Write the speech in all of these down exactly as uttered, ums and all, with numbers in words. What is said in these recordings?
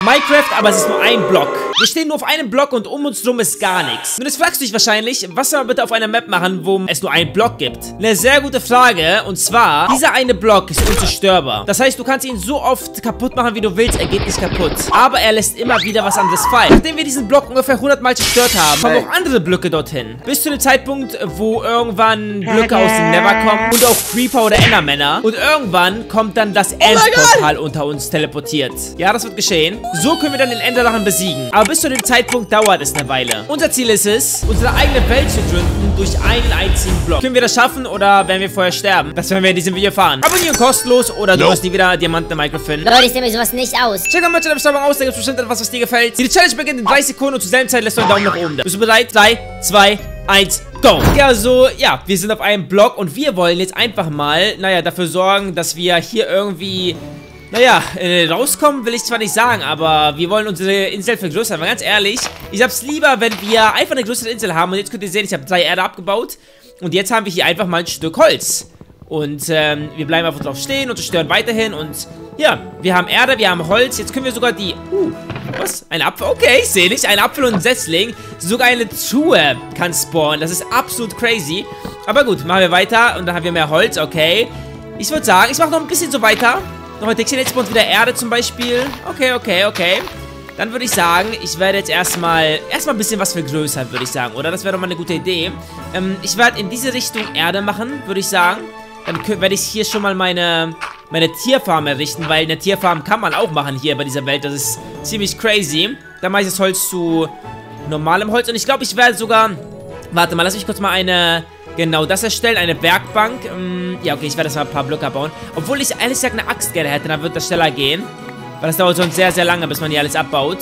Minecraft, aber es ist nur ein Block. Wir stehen nur auf einem Block und um uns drum ist gar nichts. Und jetzt fragst du dich wahrscheinlich, was soll man bitte auf einer Map machen, wo es nur einen Block gibt? Eine sehr gute Frage. Und zwar, dieser eine Block ist unzerstörbar. Das heißt, du kannst ihn so oft kaputt machen, wie du willst. Er geht nicht kaputt. Aber er lässt immer wieder was anderes fallen. Nachdem wir diesen Block ungefähr hundert Mal zerstört haben, kommen auch andere Blöcke dorthin. Bis zu dem Zeitpunkt, wo irgendwann Blöcke aus dem Nether kommen. Und auch Creeper oder Endermänner. Und irgendwann kommt dann das Endportal unter uns teleportiert. Ja, das wird geschehen. So können wir dann den Enderdrachen besiegen. Aber bis zu dem Zeitpunkt dauert es eine Weile. Unser Ziel ist es, unsere eigene Welt zu gründen durch einen einzigen Block. Können wir das schaffen oder werden wir vorher sterben? Das werden wir in diesem Video erfahren. Abonnieren kostenlos oder du wirst nie wieder Diamanten in Minecraft finden. Leute, ich nehme sowas nicht aus. Check mal in der Beschreibung aus, da gibt es bestimmt etwas, was dir gefällt. Die Challenge beginnt in dreißig Sekunden und zur selben Zeit lässt du einen Daumen nach oben da. Bist du bereit? drei, zwei, eins, go! Ja, so, ja, wir sind auf einem Block und wir wollen jetzt einfach mal, naja, dafür sorgen, dass wir hier irgendwie... Naja, äh, rauskommen will ich zwar nicht sagen, aber wir wollen unsere Insel vergrößern. Aber ganz ehrlich, ich hab's lieber, wenn wir einfach eine größere Insel haben. Und jetzt könnt ihr sehen, ich habe drei Erde abgebaut. Und jetzt haben wir hier einfach mal ein Stück Holz. Und ähm, wir bleiben einfach drauf stehen und zerstören weiterhin. Und ja, wir haben Erde, wir haben Holz. Jetzt können wir sogar die... Uh, was? Ein Apfel? Okay, ich sehe nicht. Ein Apfel und ein Setzling. Sogar eine Truhe kann spawnen. Das ist absolut crazy. Aber gut, machen wir weiter. Und dann haben wir mehr Holz. Okay. Ich würde sagen, ich mache noch ein bisschen so weiter. Noch ein Dickchen, jetzt spawnt wieder Erde zum Beispiel. Okay, okay, okay. Dann würde ich sagen, ich werde jetzt erstmal erstmal ein bisschen was vergrößern, würde ich sagen, oder? Das wäre doch mal eine gute Idee. Ähm, ich werde in diese Richtung Erde machen, würde ich sagen. Dann werde ich hier schon mal meine, meine Tierfarm errichten, weil eine Tierfarm kann man auch machen hier bei dieser Welt. Das ist ziemlich crazy. Dann mache ich das Holz zu normalem Holz. Und ich glaube, ich werde sogar... Warte mal, lass mich kurz mal eine... Genau, das erstellen, eine Werkbank. Ähm, ja, okay, ich werde das mal ein paar Blöcke bauen. Obwohl ich ehrlich gesagt eine Axt gerne hätte, dann wird das schneller gehen. Weil das dauert sonst sehr, sehr lange, bis man hier alles abbaut.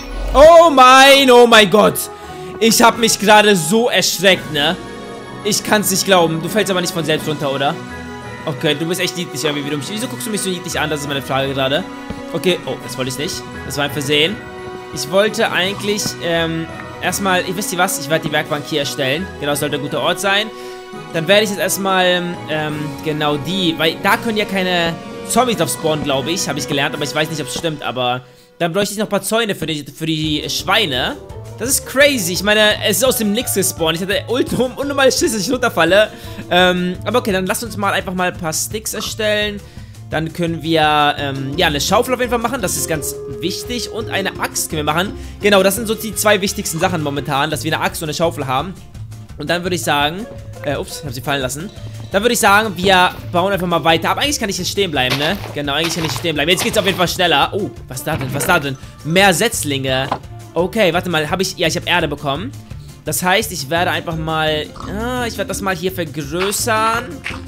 Oh mein, oh mein Gott. Ich habe mich gerade so erschreckt, ne? Ich kann es nicht glauben. Du fällst aber nicht von selbst runter, oder? Okay, du bist echt niedlich irgendwie. Wie du mich, wieso guckst du mich so niedlich an? Das ist meine Frage gerade. Okay, oh, das wollte ich nicht. Das war ein Versehen. Ich wollte eigentlich, ähm... erstmal, ich wisst ihr was, ich werde die Werkbank hier erstellen. Genau, das sollte ein guter Ort sein. Dann werde ich jetzt erstmal, ähm, genau die, weil da können ja keine Zombies drauf spawnen, glaube ich. Habe ich gelernt, aber ich weiß nicht, ob es stimmt, aber dann bräuchte ich noch ein paar Zäune für die, für die Schweine. Das ist crazy. Ich meine, es ist aus dem Nix gespawnt. Ich hatte ultra unnormal Schiss, dass ich runterfalle. Ähm, aber okay, dann lasst uns mal einfach mal ein paar Sticks erstellen. Dann können wir, ähm, ja, eine Schaufel auf jeden Fall machen. Das ist ganz wichtig. Und eine Axt können wir machen. Genau, das sind so die zwei wichtigsten Sachen momentan, dass wir eine Axt und eine Schaufel haben. Und dann würde ich sagen, äh, ups, ich habe sie fallen lassen. Dann würde ich sagen, wir bauen einfach mal weiter. Aber eigentlich kann ich hier stehen bleiben, ne? Genau, eigentlich kann ich hier stehen bleiben. Jetzt geht es auf jeden Fall schneller. Oh, was da drin? Was da drin? Mehr Setzlinge. Okay, warte mal, habe ich, ja, ich habe Erde bekommen. Das heißt, ich werde einfach mal, ah, ich werde das mal hier vergrößern.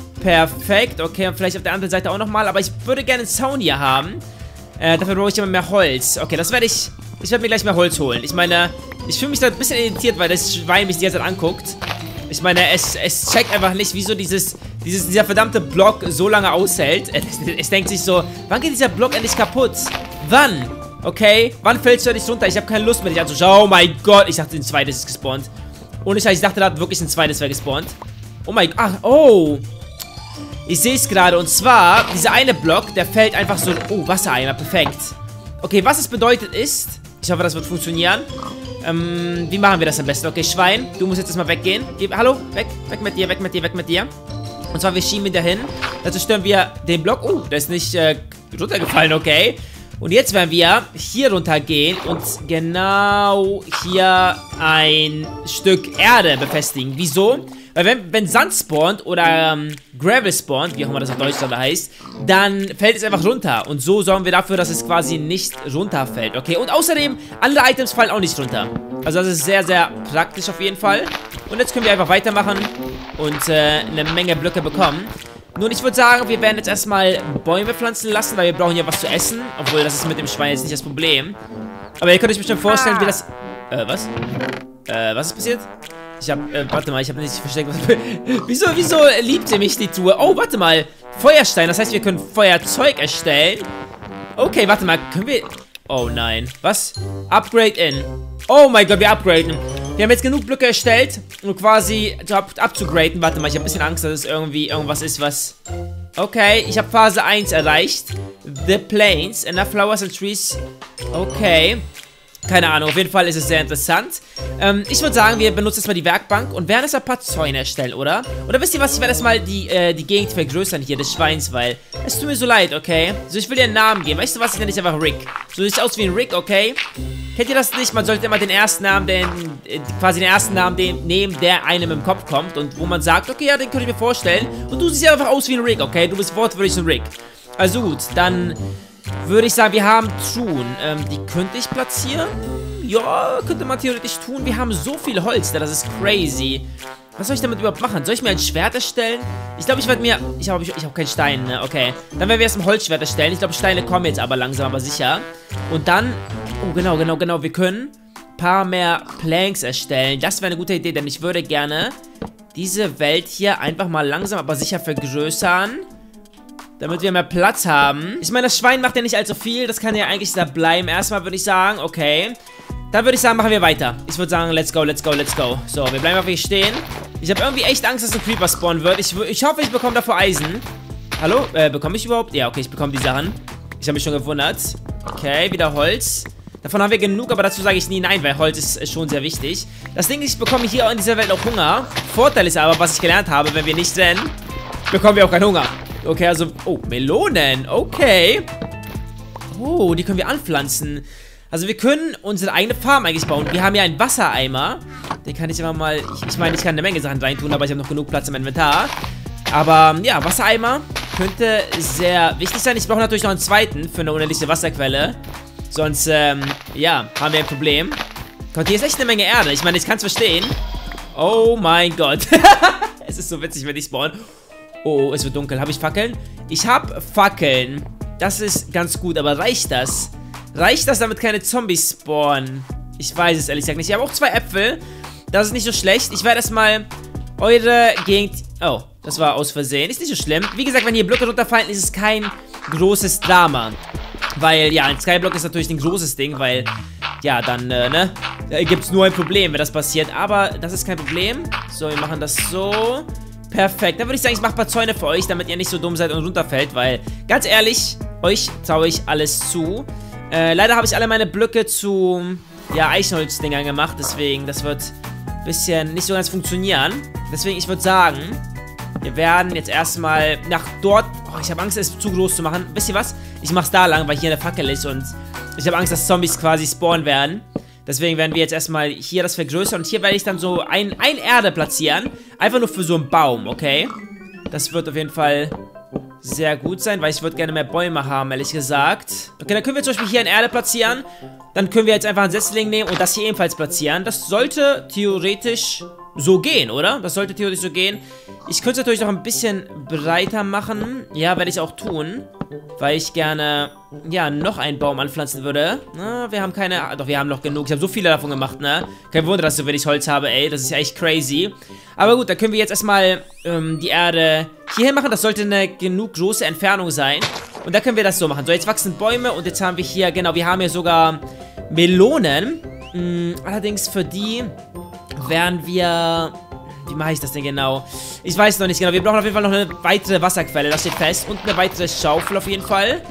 Perfekt, okay, und vielleicht auf der anderen Seite auch nochmal. Aber ich würde gerne einen Zaun hier haben. Äh, dafür brauche ich immer mehr Holz. Okay, das werde ich... Ich werde mir gleich mehr Holz holen. Ich meine, ich fühle mich da ein bisschen irritiert, weil das Schwein mich die ganze Zeit anguckt. Ich meine, es, es checkt einfach nicht, wieso dieses, dieses, dieser verdammte Block so lange aushält. Es, es denkt sich so, wann geht dieser Block endlich kaputt? Wann? Okay, wann fällst du endlich runter? Ich habe keine Lust mehr, dich anzuschauen. Oh mein Gott, ich dachte, ein zweites ist gespawnt. Und ich, ich dachte, da hat wirklich ein zweites wäre gespawnt. Oh mein Gott, ach, oh... Ich sehe es gerade, und zwar, dieser eine Block, der fällt einfach so... Oh, Wassereimer, perfekt. Okay, was es bedeutet ist... Ich hoffe, das wird funktionieren. Ähm, wie machen wir das am besten? Okay, Schwein, du musst jetzt erstmal weggehen. Geh, hallo, weg, weg mit dir, weg mit dir, weg mit dir. Und zwar, wir schieben ihn dahin. Dazu stören wir den Block. Oh, der ist nicht äh, runtergefallen, okay. Und jetzt werden wir hier runtergehen und genau hier ein Stück Erde befestigen. Wieso? Weil wenn, wenn Sand spawnt oder ähm, Gravel spawnt, wie auch immer das auf Deutsch dann heißt, dann fällt es einfach runter. Und so sorgen wir dafür, dass es quasi nicht runterfällt, okay? Und außerdem, andere Items fallen auch nicht runter. Also das ist sehr, sehr praktisch auf jeden Fall. Und jetzt können wir einfach weitermachen und äh, eine Menge Blöcke bekommen. Nun, ich würde sagen, wir werden jetzt erstmal Bäume pflanzen lassen, weil wir brauchen ja was zu essen. Obwohl, das ist mit dem Schwein jetzt nicht das Problem. Aber ihr könnt euch bestimmt vorstellen, wie das... Äh, was? Äh, was ist passiert? Ich hab, äh, warte mal, ich habe nicht versteckt. Was, wieso, wieso liebt sie mich, die Truhe? Oh, warte mal. Feuerstein, das heißt, wir können Feuerzeug erstellen. Okay, warte mal, können wir... Oh nein. Was? Upgrade in. Oh mein Gott, wir upgraden. Wir haben jetzt genug Blöcke erstellt, um quasi ab abzugraden. Warte mal, ich habe ein bisschen Angst, dass es irgendwie irgendwas ist, was... Okay, ich habe Phase eins erreicht. The Plains, enough flowers and trees. Okay. Keine Ahnung, auf jeden Fall ist es sehr interessant. Ähm, ich würde sagen, wir benutzen jetzt mal die Werkbank und werden jetzt ein paar Zäune erstellen, oder? Oder wisst ihr was, ich werde erstmal die, äh, die Gegend vergrößern hier, des Schweins, weil es tut mir so leid, okay? So, ich will dir einen Namen geben. Weißt du was, ich nenne dich einfach Rick. So sieht aus wie ein Rick, okay? Kennt ihr das nicht? Man sollte immer den ersten Namen, den, äh, quasi den ersten Namen den, nehmen, der einem im Kopf kommt und wo man sagt, okay, ja, den könnte ich mir vorstellen. Und du siehst ja einfach aus wie ein Rick, okay? Du bist wortwörtlich ein Rick. Also gut, dann würde ich sagen, wir haben Truhen. Ähm, die könnte ich platzieren? Ja, könnte man theoretisch tun. Wir haben so viel Holz, das ist crazy. Was soll ich damit überhaupt machen? Soll ich mir ein Schwert erstellen? Ich glaube, ich werde mir... Ich habe ich, ich hab keinen Stein, ne? Okay. Dann werden wir erst ein Holzschwert erstellen. Ich glaube, Steine kommen jetzt aber langsam, aber sicher. Und dann... Oh, genau, genau, genau. Wir können ein paar mehr Planks erstellen. Das wäre eine gute Idee, denn ich würde gerne diese Welt hier einfach mal langsam, aber sicher vergrößern. Damit wir mehr Platz haben. Ich meine, das Schwein macht ja nicht allzu viel. Das kann ja eigentlich da bleiben. Erstmal würde ich sagen, okay. Dann würde ich sagen, machen wir weiter. Ich würde sagen, let's go, let's go, let's go. So, wir bleiben einfach hier stehen. Ich habe irgendwie echt Angst, dass ein Creeper spawnen wird. Ich, ich hoffe, ich bekomme davor Eisen. Hallo? Äh, bekomme ich überhaupt? Ja, okay, ich bekomme die Sachen. Ich habe mich schon gewundert. Okay, wieder Holz. Davon haben wir genug, aber dazu sage ich nie nein, weil Holz ist schon sehr wichtig. Das Ding ist, ich bekomme hier in dieser Welt auch Hunger. Vorteil ist aber, was ich gelernt habe, wenn wir nicht rennen, bekommen wir auch keinen Hunger. Okay, also... Oh, Melonen. Okay. Oh, die können wir anpflanzen. Also wir können unsere eigene Farm eigentlich bauen. Wir haben ja einen Wassereimer. Den kann ich immer mal... Ich, ich meine, ich kann eine Menge Sachen reintun, aber ich habe noch genug Platz im Inventar. Aber, ja, Wassereimer könnte sehr wichtig sein. Ich brauche natürlich noch einen zweiten für eine unendliche Wasserquelle. Sonst, ähm, ja, haben wir ein Problem. Gott, hier ist echt eine Menge Erde. Ich meine, ich kann es verstehen. Oh mein Gott. Es ist so witzig, wenn ich spawn. Oh, es wird dunkel. Habe ich Fackeln? Ich habe Fackeln. Das ist ganz gut, aber reicht das? Reicht das, damit keine Zombies spawnen? Ich weiß es ehrlich gesagt nicht. Ich habe auch zwei Äpfel. Das ist nicht so schlecht. Ich werde erstmal eure Gegend... Oh, das war aus Versehen. Ist nicht so schlimm. Wie gesagt, wenn hier Blöcke runterfallen, ist es kein großes Drama. Weil, ja, ein Skyblock ist natürlich ein großes Ding, weil... Ja, dann, äh, ne? Da gibt es nur ein Problem, wenn das passiert. Aber das ist kein Problem. So, wir machen das so... Perfekt, dann würde ich sagen, ich mache ein paar Zäune für euch, damit ihr nicht so dumm seid und runterfällt, weil, ganz ehrlich, euch traue ich alles zu. Äh, leider habe ich alle meine Blöcke zu, ja, Eichenholzdingern gemacht, deswegen, das wird ein bisschen nicht so ganz funktionieren. Deswegen, ich würde sagen, wir werden jetzt erstmal nach dort, oh, ich habe Angst, es zu groß zu machen. Wisst ihr was? Ich mache es da lang, weil hier eine Fackel ist und ich habe Angst, dass Zombies quasi spawnen werden. Deswegen werden wir jetzt erstmal hier das vergrößern. Und hier werde ich dann so ein, ein Erde platzieren. Einfach nur für so einen Baum, okay? Das wird auf jeden Fall sehr gut sein, weil ich würde gerne mehr Bäume haben, ehrlich gesagt. Okay, dann können wir zum Beispiel hier eine Erde platzieren. Dann können wir jetzt einfach einen Setzling nehmen und das hier ebenfalls platzieren. Das sollte theoretisch so gehen, oder? Das sollte theoretisch so gehen. Ich könnte es natürlich noch ein bisschen breiter machen. Ja, werde ich auch tun. Weil ich gerne, ja, noch einen Baum anpflanzen würde. Na, wir haben keine, doch, wir haben noch genug. Ich habe so viele davon gemacht, ne? Kein Wunder, dass ich so wenig Holz habe, ey. Das ist ja echt crazy. Aber gut, dann können wir jetzt erstmal ähm, die Erde hierhin machen. Das sollte eine genug große Entfernung sein. Und da können wir das so machen. So, jetzt wachsen Bäume und jetzt haben wir hier, genau, wir haben hier sogar Melonen. Hm, allerdings für die werden wir... Wie mache ich das denn genau? Ich weiß noch nicht genau. Wir brauchen auf jeden Fall noch eine weitere Wasserquelle. Das steht fest. Und eine weitere Schaufel auf jeden Fall.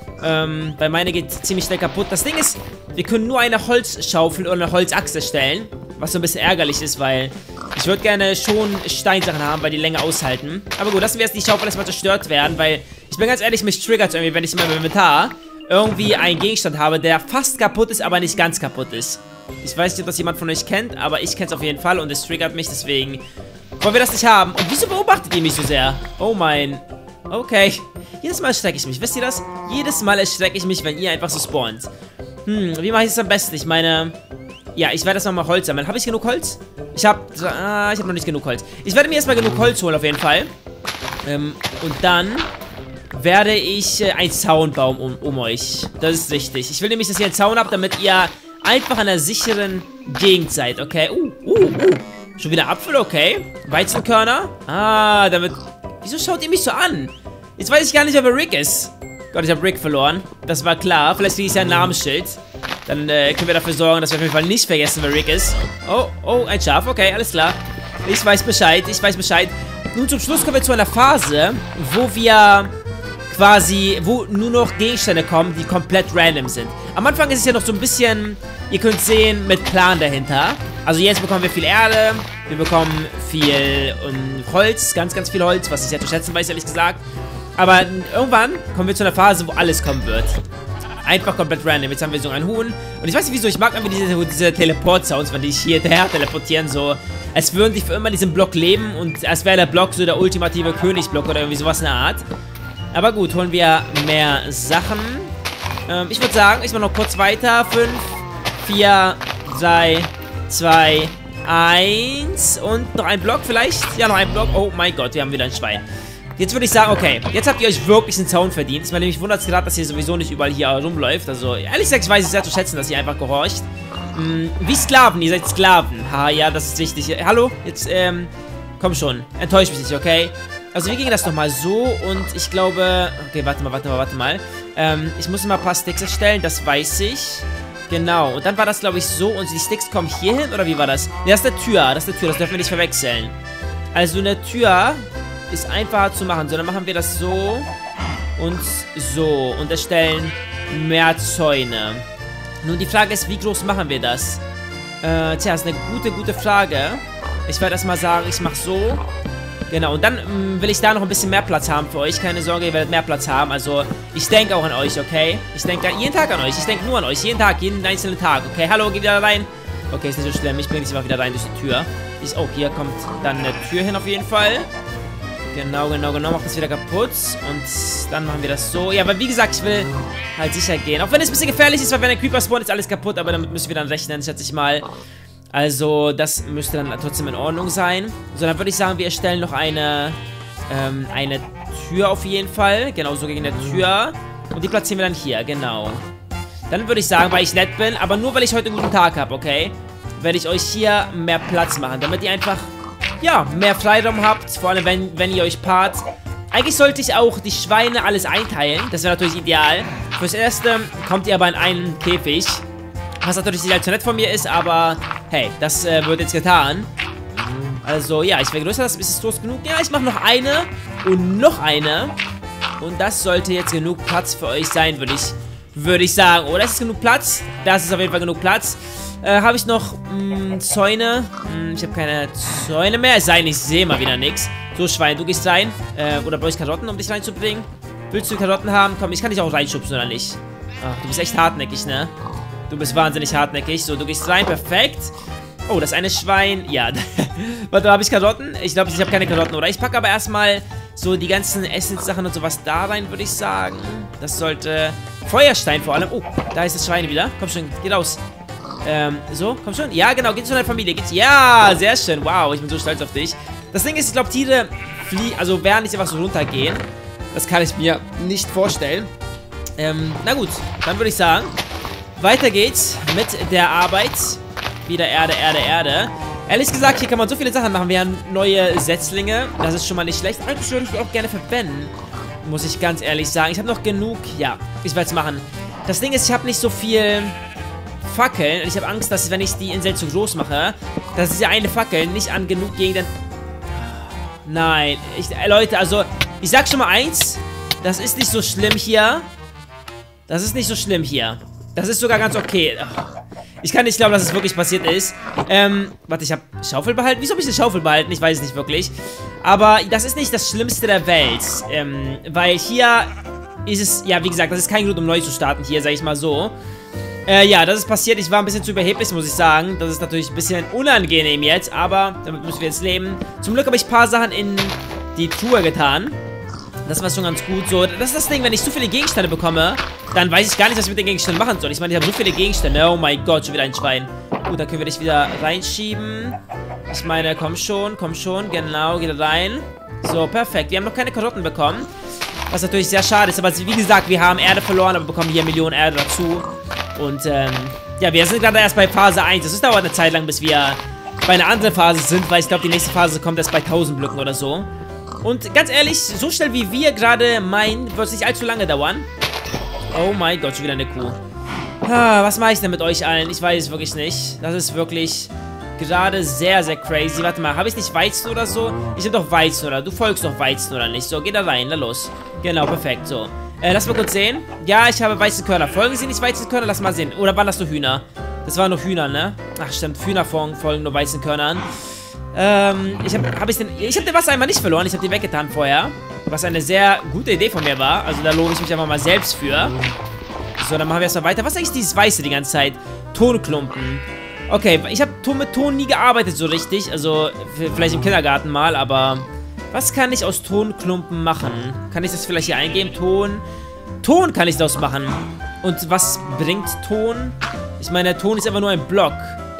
Ähm, weil meine geht ziemlich schnell kaputt. Das Ding ist, wir können nur eine Holzschaufel oder eine Holzachse stellen. Was so ein bisschen ärgerlich ist, weil ich würde gerne schon Steinsachen haben, weil die länger aushalten. Aber gut, lassen wir jetzt die Schaufel erstmal zerstört werden, weil ich bin ganz ehrlich, mich triggert irgendwie, wenn ich in meinem Inventar irgendwie einen Gegenstand habe, der fast kaputt ist, aber nicht ganz kaputt ist. Ich weiß nicht, ob das jemand von euch kennt, aber ich kenne es auf jeden Fall und es triggert mich, deswegen wollen wir das nicht haben. Und wieso beobachtet ihr mich so sehr? Oh mein... Okay. Jedes Mal erschrecke ich mich, wisst ihr das? Jedes Mal erschrecke ich mich, wenn ihr einfach so spawnt. Hm, wie mache ich das am besten? Ich meine... Ja, ich werde erstmal mal Holz sammeln. Habe ich genug Holz? Ich habe... Ah, ich habe noch nicht genug Holz. Ich werde mir erstmal genug Holz holen, auf jeden Fall. Ähm, und dann... werde ich äh, einen Zaun bauen um, um euch. Das ist richtig. Ich will nämlich, dass ihr einen Zaun habt, damit ihr einfach an einer sicheren Gegend seid, okay? Uh, uh, uh. Schon wieder Apfel, okay. Weizenkörner. Ah, damit... Wieso schaut ihr mich so an? Jetzt weiß ich gar nicht, ob er Rick ist. Gott, ich habe Rick verloren. Das war klar. Vielleicht kriege ich ja ein Namensschild. Dann äh, können wir dafür sorgen, dass wir auf jeden Fall nicht vergessen, wer Rick ist. Oh, oh, ein Schaf. Okay, alles klar. Ich weiß Bescheid, ich weiß Bescheid. Nun zum Schluss kommen wir zu einer Phase, wo wir quasi, wo nur noch Gegenstände kommen, die komplett random sind. Am Anfang ist es ja noch so ein bisschen, ihr könnt sehen, mit Plan dahinter. Also jetzt bekommen wir viel Erde, wir bekommen viel um, Holz, ganz, ganz viel Holz, was ich sehr zu schätzen weiß, ehrlich gesagt. Aber irgendwann kommen wir zu einer Phase, wo alles kommen wird. Einfach komplett random. Jetzt haben wir so einen Huhn. Und ich weiß nicht wieso, ich mag einfach diese, diese Teleport-Sounds, wenn die hier daher teleportieren, so als würden die für immer in diesem Block leben und als wäre der Block so der ultimative Königsblock oder irgendwie sowas in der Art. Aber gut, holen wir mehr Sachen. Ähm, ich würde sagen, ich mache noch kurz weiter. fünf, vier, drei, zwei, eins und noch ein Block vielleicht? Ja, noch ein Block. Oh mein Gott, wir haben wieder ein Schwein. Jetzt würde ich sagen, okay, jetzt habt ihr euch wirklich einen Zaun verdient. Ich meine, mich wundert es gerade, dass ihr sowieso nicht überall hier rumläuft. Also, ehrlich gesagt, ich weiß es sehr zu schätzen, dass ihr einfach gehorcht. Hm, wie Sklaven, ihr seid Sklaven. Ha, ja, das ist wichtig. Hallo? Jetzt, ähm, komm schon. Enttäuscht mich nicht, okay? Also, wie ging das nochmal so? Und ich glaube, okay, warte mal, warte mal, warte mal. Ähm, ich muss mal ein paar Sticks erstellen, das weiß ich. Genau, und dann war das, glaube ich, so. Und die Sticks kommen hier hin, oder wie war das? Ja, das ist der Tür, das ist der Tür, das dürfen wir nicht verwechseln. Also, eine Tür ist einfacher zu machen, sondern machen wir das so und so und erstellen mehr Zäune. Nun, die Frage ist, wie groß machen wir das? Äh, tja, ist eine gute, gute Frage. Ich werde erstmal sagen, ich mache so. Genau, und dann mh, will ich da noch ein bisschen mehr Platz haben für euch. Keine Sorge, ihr werdet mehr Platz haben. Also, ich denke auch an euch, okay? Ich denke jeden Tag an euch. Ich denke nur an euch. Jeden Tag, jeden einzelnen Tag. Okay, hallo, geh wieder rein. Okay, ist nicht so schlimm. Ich bringe dich mal wieder rein durch die Tür. Ich, oh, hier kommt dann eine Tür hin auf jeden Fall. Genau, genau, genau. Macht das wieder kaputt. Und dann machen wir das so. Ja, aber wie gesagt, ich will halt sicher gehen. Auch wenn es ein bisschen gefährlich ist, weil wenn ein Creeper spawnt, ist alles kaputt. Aber damit müssen wir dann rechnen, schätze ich mal. Also, das müsste dann trotzdem in Ordnung sein. So, dann würde ich sagen, wir erstellen noch eine, ähm, eine Tür auf jeden Fall. Genau, so gegen eine Tür. Und die platzieren wir dann hier, genau. Dann würde ich sagen, weil ich nett bin, aber nur, weil ich heute einen guten Tag habe, okay? Werde ich euch hier mehr Platz machen, damit ihr einfach, ja, mehr Freiraum habt. Vor allem, wenn, wenn ihr euch paart. Eigentlich sollte ich auch die Schweine alles einteilen. Das wäre natürlich ideal. Fürs Erste kommt ihr aber in einen Käfig. Was natürlich nicht allzu nett von mir ist, aber hey, das äh, wird jetzt getan. Also, ja, ich vergrößere das. Ist es groß genug? Ja, ich mache noch eine und noch eine. Und das sollte jetzt genug Platz für euch sein, würde ich, würde ich sagen. Oder ist es genug Platz? Das ist auf jeden Fall genug Platz. Äh, habe ich noch mh, Zäune? Hm, ich habe keine Zäune mehr. Es sei denn, ich sehe mal wieder nichts. So, Schwein, du gehst rein. Äh, oder brauche ich Karotten, um dich reinzubringen? Willst du Karotten haben? Komm, ich kann dich auch reinschubsen, oder nicht? Ach, du bist echt hartnäckig, ne? Du bist wahnsinnig hartnäckig. So, du gehst rein. Perfekt. Oh, das eine Schwein. Ja. Warte, habe ich Karotten? Ich glaube, ich habe keine Karotten. Oder ich packe aber erstmal so die ganzen Essenssachen und sowas da rein, würde ich sagen. Das sollte... Feuerstein vor allem. Oh, da ist das Schwein wieder. Komm schon, geh raus. Ähm, so, komm schon. Ja, genau, geht zu deiner Familie. Geht's. Ja, sehr schön. Wow, ich bin so stolz auf dich. Das Ding ist, ich glaube, Tiere fliehen, also werden nicht einfach so runtergehen. Das kann ich mir nicht vorstellen. Ähm, na gut, dann würde ich sagen, weiter geht's mit der Arbeit. Wieder Erde, Erde, Erde. Ehrlich gesagt, hier kann man so viele Sachen machen. Wir haben neue Setzlinge. Das ist schon mal nicht schlecht. Eigentlich würde ich die auch gerne verwenden. Muss ich ganz ehrlich sagen. Ich habe noch genug. Ja, ich werde es machen. Das Ding ist, ich habe nicht so viel Fackeln. Und ich habe Angst, dass wenn ich die Insel zu groß mache, dass diese eine Fackel nicht an genug Gegenden... Nein. Ich, äh, Leute, also, ich sag schon mal eins. Das ist nicht so schlimm hier. Das ist nicht so schlimm hier. Das ist sogar ganz okay. Ich kann nicht glauben, dass es wirklich passiert ist. Ähm, warte, ich habe Schaufel behalten. Wieso habe ich eine Schaufel behalten? Ich weiß es nicht wirklich. Aber das ist nicht das Schlimmste der Welt. Ähm, weil hier ist es, ja, wie gesagt, das ist kein Grund, um neu zu starten hier, sage ich mal so. Äh, ja, das ist passiert. Ich war ein bisschen zu überheblich, muss ich sagen. Das ist natürlich ein bisschen unangenehm jetzt, aber damit müssen wir jetzt leben. Zum Glück habe ich ein paar Sachen in die Truhe getan. Das war schon ganz gut. So, das ist das Ding, wenn ich zu viele Gegenstände bekomme, dann weiß ich gar nicht, was ich mit den Gegenständen machen soll. Ich meine, ich habe so viele Gegenstände. Oh mein Gott, schon wieder ein Schwein. Gut, dann können wir dich wieder reinschieben. Ich meine, komm schon, komm schon. Genau, geht rein. So, perfekt. Wir haben noch keine Karotten bekommen. Was natürlich sehr schade ist. Aber wie gesagt, wir haben Erde verloren, aber bekommen hier Millionen Erde dazu. Und, ähm, ja, wir sind gerade erst bei Phase eins. Es dauert eine Zeit lang, bis wir bei einer anderen Phase sind, weil ich glaube, die nächste Phase kommt erst bei tausend Blöcken oder so. Und ganz ehrlich, so schnell wie wir gerade meinen, wird es nicht allzu lange dauern. Oh mein Gott, schon wieder eine Kuh. Ah, was mache ich denn mit euch allen? Ich weiß es wirklich nicht. Das ist wirklich gerade sehr, sehr crazy. Warte mal, habe ich nicht Weizen oder so? Ich habe doch Weizen, oder? Du folgst doch Weizen, oder nicht? So, geh da rein, na los. Genau, perfekt, so. Äh, lass mal kurz sehen. Ja, ich habe Weizenkörner. Folgen Sie nicht Weizenkörner? Lass mal sehen. Oder waren das nur Hühner? Das waren nur Hühner, ne? Ach, stimmt. Hühner folgen nur Weizenkörnern. Ähm, ich habe hab ich den... Ich habe den Wassereimer nicht verloren. Ich habe den weggetan vorher. Was eine sehr gute Idee von mir war. Also da lobe ich mich einfach mal selbst für. So, dann machen wir erstmal weiter. Was ist eigentlich dieses Weiße die ganze Zeit? Tonklumpen. Okay, ich habe mit Ton nie gearbeitet so richtig. Also, vielleicht im Kindergarten mal, aber... Was kann ich aus Tonklumpen machen? Kann ich das vielleicht hier eingeben? Ton... Ton kann ich daraus machen. Und was bringt Ton? Ich meine, der Ton ist einfach nur ein Block.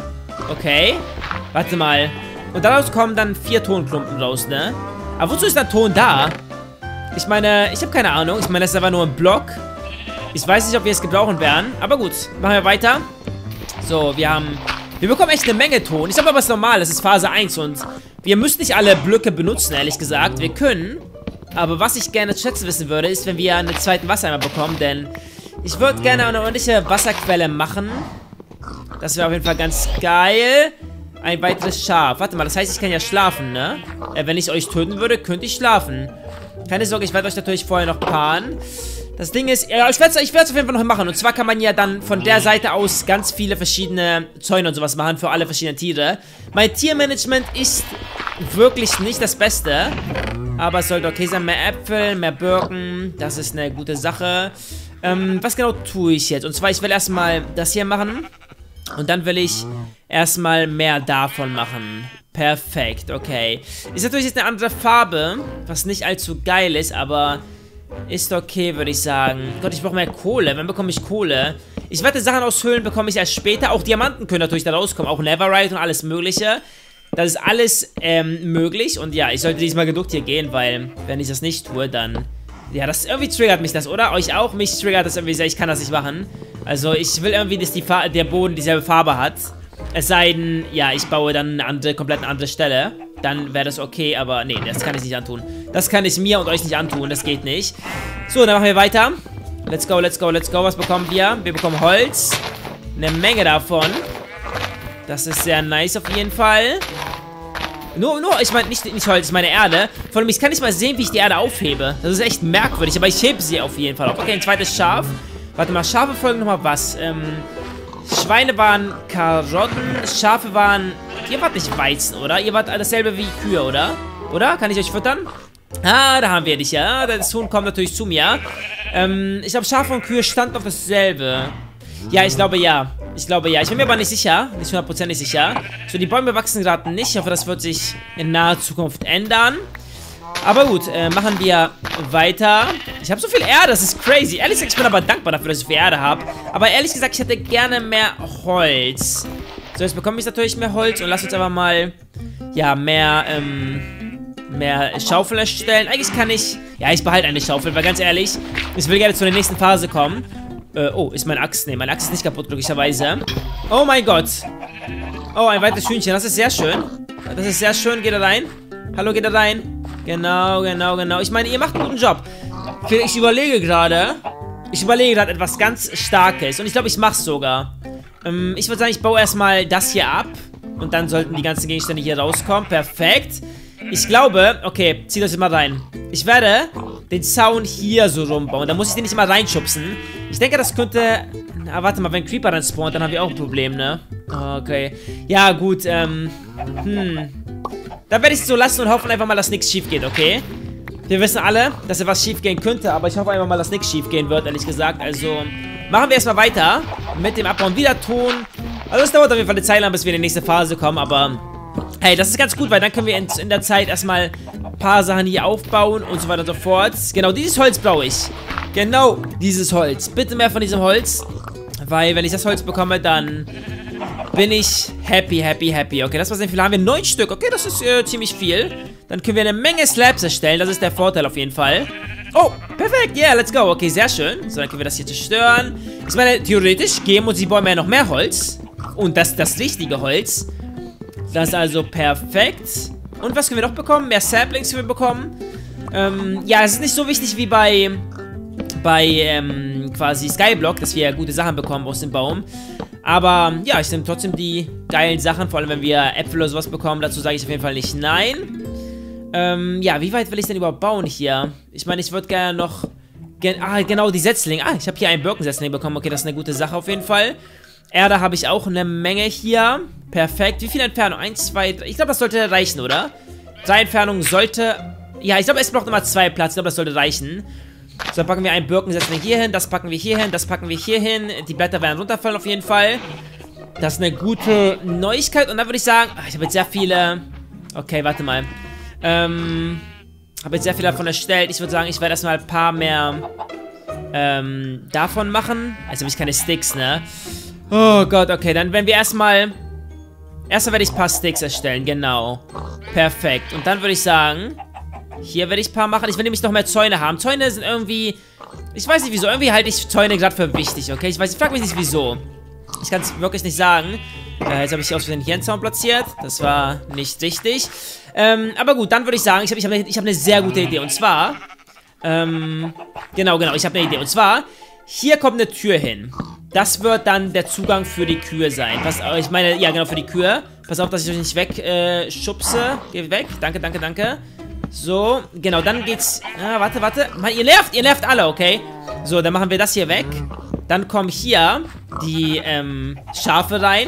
Okay. Warte mal. Und daraus kommen dann vier Tonklumpen raus, ne? Aber wozu ist der Ton da? Ich meine, ich habe keine Ahnung. Ich meine, das ist einfach nur ein Block. Ich weiß nicht, ob wir es gebrauchen werden. Aber gut, machen wir weiter. So, wir haben... Wir bekommen echt eine Menge Ton. Ich glaube aber, es ist normal. Das ist Phase eins und wir müssen nicht alle Blöcke benutzen, ehrlich gesagt. Wir können. Aber was ich gerne zu schätzen wissen würde, ist, wenn wir einen zweiten Wassereimer bekommen. Denn ich würde gerne eine ordentliche Wasserquelle machen. Das wäre auf jeden Fall ganz geil. Ein weiteres Schaf. Warte mal, das heißt, ich kann ja schlafen, ne? Äh, wenn ich euch töten würde, könnte ich schlafen. Keine Sorge, ich werde euch natürlich vorher noch paaren. Das Ding ist, ja, ich werde es ich auf jeden Fall noch machen. Und zwar kann man ja dann von der Seite aus ganz viele verschiedene Zäune und sowas machen für alle verschiedenen Tiere. Mein Tiermanagement ist wirklich nicht das Beste. Aber es sollte okay sein. Mehr Äpfel, mehr Birken. Das ist eine gute Sache. Ähm, was genau tue ich jetzt? Und zwar, ich will erstmal das hier machen. Und dann will ich erstmal mehr davon machen. Perfekt, okay. Ist natürlich jetzt eine andere Farbe, was nicht allzu geil ist, aber... Ist okay, würde ich sagen. Gott, ich brauche mehr Kohle. Wann bekomme ich Kohle? Ich wette, Sachen aus Höhlen bekomme ich erst später. Auch Diamanten können natürlich da rauskommen. Auch Netherite und alles mögliche. Das ist alles ähm, möglich. Und ja, ich sollte diesmal geduckt hier gehen, weil wenn ich das nicht tue, dann... Ja, das irgendwie triggert mich das, oder? Euch auch? Mich triggert das irgendwie sehr. Ich kann das nicht machen. Also ich will irgendwie, dass die der Boden dieselbe Farbe hat. Es sei denn, ja, ich baue dann eine andere, komplett eine andere Stelle. Dann wäre das okay, aber nee, das kann ich nicht antun. Das kann ich mir und euch nicht antun, das geht nicht. So, dann machen wir weiter. Let's go, let's go, let's go. Was bekommen wir? Wir bekommen Holz. Eine Menge davon. Das ist sehr nice auf jeden Fall. Nur, nur, ich meine, nicht, nicht Holz, ich meine Erde. Vor allem, ich kann nicht mal sehen, wie ich die Erde aufhebe. Das ist echt merkwürdig, aber ich hebe sie auf jeden Fall auf. Okay, ein zweites Schaf. Warte mal, Schafe folgen nochmal was. Ähm, Schweine waren Karotten, Schafe waren... Ihr wart nicht Weizen, oder? Ihr wart dasselbe wie Kühe, oder? Oder? Kann ich euch füttern? Ah, da haben wir dich, ja. Das Huhn kommt natürlich zu mir. Ähm, ich glaube, Schafe und Kühe standen auf dasselbe. Ja, ich glaube, ja. Ich glaube, ja. Ich bin mir aber nicht sicher. Nicht hundertprozentig sicher. So, die Bäume wachsen gerade nicht. Ich hoffe, das wird sich in naher Zukunft ändern. Aber gut, äh, machen wir weiter. Ich habe so viel Erde, das ist crazy. Ehrlich gesagt, ich bin aber dankbar dafür, dass ich so viel Erde habe. Aber ehrlich gesagt, ich hätte gerne mehr Holz. So, jetzt bekomme ich natürlich mehr Holz und lass uns einfach mal, ja, mehr, ähm, mehr Schaufel erstellen. Eigentlich kann ich, ja, ich behalte eine Schaufel, weil ganz ehrlich, ich will gerne zu der nächsten Phase kommen. Äh, oh, ist mein Axt? Ne, meine Axt ist nicht kaputt, glücklicherweise. Oh mein Gott. Oh, ein weiteres Hühnchen, das ist sehr schön. Das ist sehr schön, geht da rein. Hallo, geht da rein. Genau, genau, genau. Ich meine, ihr macht einen guten Job. Ich überlege gerade, ich überlege gerade etwas ganz Starkes und ich glaube, ich mache es sogar. Ähm, ich würde sagen, ich baue erstmal das hier ab. Und dann sollten die ganzen Gegenstände hier rauskommen. Perfekt. Ich glaube, okay, zieht euch mal rein. Ich werde den Zaun hier so rumbauen. Da muss ich den nicht mal reinschubsen. Ich denke, das könnte... Ah, warte mal, wenn Creeper dann spawnt, dann haben wir auch ein Problem, ne? Okay. Ja, gut, ähm... Hm... Dann werde ich es so lassen und hoffen einfach mal, dass nichts schief geht, okay? Wir wissen alle, dass etwas schief gehen könnte, aber ich hoffe einfach mal, dass nichts schief gehen wird, ehrlich gesagt. Also, machen wir erstmal weiter mit dem Abbauen. Wieder Ton. Also, es dauert auf jeden Fall eine Zeit lang, bis wir in die nächste Phase kommen, aber hey, das ist ganz gut, weil dann können wir in, in der Zeit erstmal ein paar Sachen hier aufbauen und so weiter und so fort. Genau, dieses Holz brauche ich. Genau, dieses Holz. Bitte mehr von diesem Holz, weil wenn ich das Holz bekomme, dann... bin ich happy, happy, happy. Okay, das war sehr viel. Haben wir neun Stück. Okay, das ist äh, ziemlich viel. Dann können wir eine Menge Slabs erstellen. Das ist der Vorteil auf jeden Fall. Oh, perfekt. Yeah, let's go. Okay, sehr schön. So, dann können wir das hier zerstören. Ich meine, theoretisch geben uns die Bäume ja noch mehr Holz. Und das ist das richtige Holz. Das ist also perfekt. Und was können wir noch bekommen? Mehr Saplings können wir bekommen. Ähm, ja, es ist nicht so wichtig wie bei... bei, ähm, quasi Skyblock, dass wir gute Sachen bekommen aus dem Baum. Aber ja, ich nehme trotzdem die geilen Sachen, vor allem wenn wir Äpfel oder sowas bekommen. Dazu sage ich auf jeden Fall nicht nein. Ähm, ja, wie weit will ich denn überhaupt bauen hier? Ich meine, ich würde gerne noch... Gen ah, genau, die Setzlinge. Ah, ich habe hier einen Birkensetzling bekommen. Okay, das ist eine gute Sache auf jeden Fall. Erde habe ich auch eine Menge hier. Perfekt. Wie viel Entfernung? Eins, zwei, drei. Ich glaube, das sollte reichen, oder? Drei Entfernungen sollte... Ja, ich glaube, es braucht immer zwei Platz. Ich glaube, das sollte reichen. So, dann packen wir einen Birkensetzling hier hin. Das packen wir hier hin. Das packen wir hier hin. Die Blätter werden runterfallen auf jeden Fall. Das ist eine gute Neuigkeit. Und dann würde ich sagen... Ach, ich habe jetzt sehr viele... Okay, warte mal. Ähm... Habe jetzt sehr viel davon erstellt. Ich würde sagen, ich werde erstmal ein paar mehr... Ähm... davon machen. Also habe ich keine Sticks, ne? Oh Gott, okay. Dann werden wir erstmal... Erstmal werde ich ein paar Sticks erstellen, genau. Perfekt. Und dann würde ich sagen... Hier werde ich ein paar machen. Ich will nämlich noch mehr Zäune haben. Zäune sind irgendwie... Ich weiß nicht wieso. Irgendwie halte ich Zäune gerade für wichtig, okay? Ich weiß, ich frage mich nicht wieso. Ich kann es wirklich nicht sagen. Äh, jetzt habe ich hier aus Versehen hier einen Zaun platziert. Das war nicht richtig. Ähm, aber gut, dann würde ich sagen, ich habe ich hab eine, ich hab eine sehr gute Idee. Und zwar... Ähm... Genau, genau. Ich habe eine Idee. Und zwar... Hier kommt eine Tür hin. Das wird dann der Zugang für die Kühe sein. Pass auf, ich meine, ja genau, für die Kühe. Pass auf, dass ich euch nicht weg äh, schubse. Geht weg. Danke, danke, danke. So, genau, dann geht's... Ah, warte, warte. Mann, ihr nervt, ihr nervt alle, okay? So, dann machen wir das hier weg. Dann kommen hier die ähm, Schafe rein.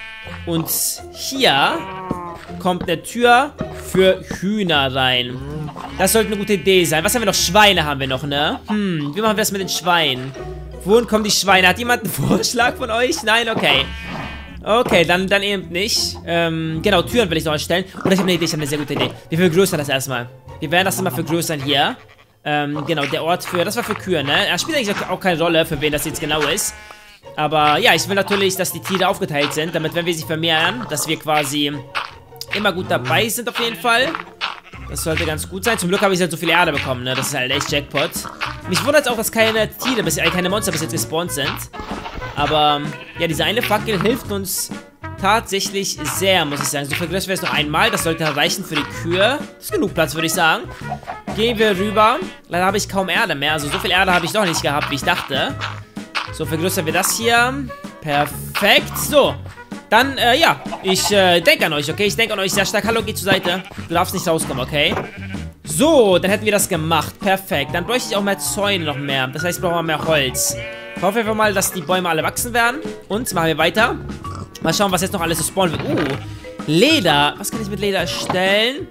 Und hier kommt eine Tür für Hühner rein. Das sollte eine gute Idee sein. Was haben wir noch? Schweine haben wir noch, ne? Hm, wie machen wir das mit den Schweinen? Wohin kommen die Schweine? Hat jemand einen Vorschlag von euch? Nein, okay. Okay, dann, dann eben nicht. Ähm, genau, Türen will ich noch erstellen. Oder ich habe eine Idee, ich habe eine sehr gute Idee. Wir vergrößern das erstmal. Wir werden das immer vergrößern hier. Ähm, genau, der Ort für... Das war für Kühe, ne? Er spielt eigentlich auch keine Rolle, für wen das jetzt genau ist. Aber ja, ich will natürlich, dass die Tiere aufgeteilt sind, damit, wenn wir sie vermehren, dass wir quasi immer gut dabei sind auf jeden Fall. Das sollte ganz gut sein. Zum Glück habe ich halt so viel Erde bekommen, ne? Das ist halt echt Jackpot. Mich wundert es auch, dass keine Tiere, bis, äh, keine Monster bis jetzt gespawnt sind. Aber, ja, diese eine Fackel hilft uns tatsächlich sehr, muss ich sagen. So vergrößern wir es noch einmal. Das sollte reichen für die Kühe. Das ist genug Platz, würde ich sagen. Gehen wir rüber. Leider habe ich kaum Erde mehr. Also so viel Erde habe ich doch nicht gehabt, wie ich dachte. So, vergrößern wir das hier. Perfekt. So. Dann, äh, ja. Ich, äh, denke an euch, okay? Ich denke an euch sehr stark. Hallo, geh zur Seite. Du darfst nicht rauskommen, okay? So, dann hätten wir das gemacht. Perfekt. Dann bräuchte ich auch mehr Zäune noch mehr. Das heißt, brauchen wir mehr Holz. Ich hoffe einfach mal, dass die Bäume alle wachsen werden. Und, machen wir weiter. Mal schauen, was jetzt noch alles so spawnen wird. Uh, Leder. Was kann ich mit Leder erstellen?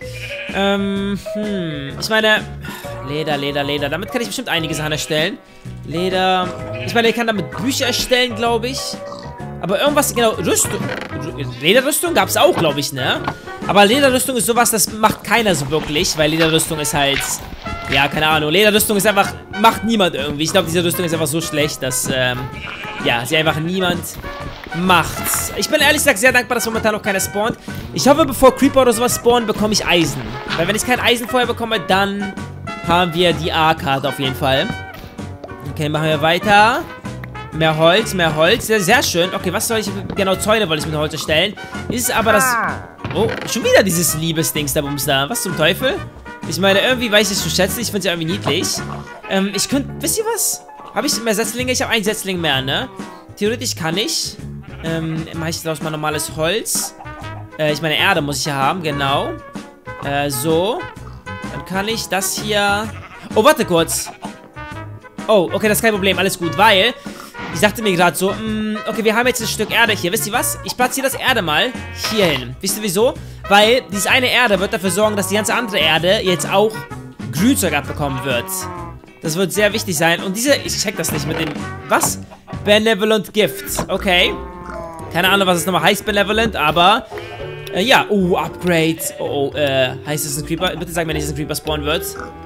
Ähm, hm. Ich meine, Leder, Leder, Leder. Damit kann ich bestimmt einige Sachen erstellen. Leder. Ich meine, ich kann damit Bücher erstellen, glaube ich. Aber irgendwas, genau, Rüstung. Lederrüstung gab es auch, glaube ich, ne? Aber Lederrüstung ist sowas, das macht keiner so wirklich, weil Lederrüstung ist halt, ja, keine Ahnung. Lederrüstung ist einfach, macht niemand irgendwie. Ich glaube, diese Rüstung ist einfach so schlecht, dass, ähm, ja, sie einfach niemand macht. Ich bin ehrlich gesagt sehr dankbar, dass momentan noch keiner spawnt. Ich hoffe, bevor Creeper oder sowas spawnen, bekomme ich Eisen. Weil wenn ich kein Eisen vorher bekomme, dann haben wir die A-Karte auf jeden Fall. Okay, machen wir weiter. Mehr Holz, mehr Holz. Sehr, sehr schön. Okay, was soll ich... Genau, Zäune wollte ich mit Holz erstellen. Ist aber das... Oh, schon wieder dieses Liebesdings da, Bums da. Was zum Teufel? Ich meine, irgendwie weiß ich es zu schätzen. Ich finde es ja irgendwie niedlich. Ähm, ich könnte... Wisst ihr was? Habe ich mehr Setzlinge? Ich habe einen Setzling mehr, ne? Theoretisch kann ich. Ähm, mache ich daraus mal normales Holz. Äh, ich meine, Erde muss ich ja haben, genau. Äh, so. Dann kann ich das hier... Oh, warte kurz. Oh, okay, das ist kein Problem. Alles gut, weil... Ich dachte mir gerade so, mh, okay, wir haben jetzt ein Stück Erde hier. Wisst ihr was? Ich platziere das Erde mal hier hin. Wisst ihr wieso? Weil diese eine Erde wird dafür sorgen, dass die ganze andere Erde jetzt auch Grünzeug abbekommen wird. Das wird sehr wichtig sein. Und diese, ich check das nicht mit dem, was? Benevolent Gift. Okay. Keine Ahnung, was es nochmal heißt, Benevolent, aber, äh, ja. Oh, Upgrade. Oh, oh, äh, heißt es ein Creeper? Bitte sag mir nicht, dass ein Creeper spawnen wird.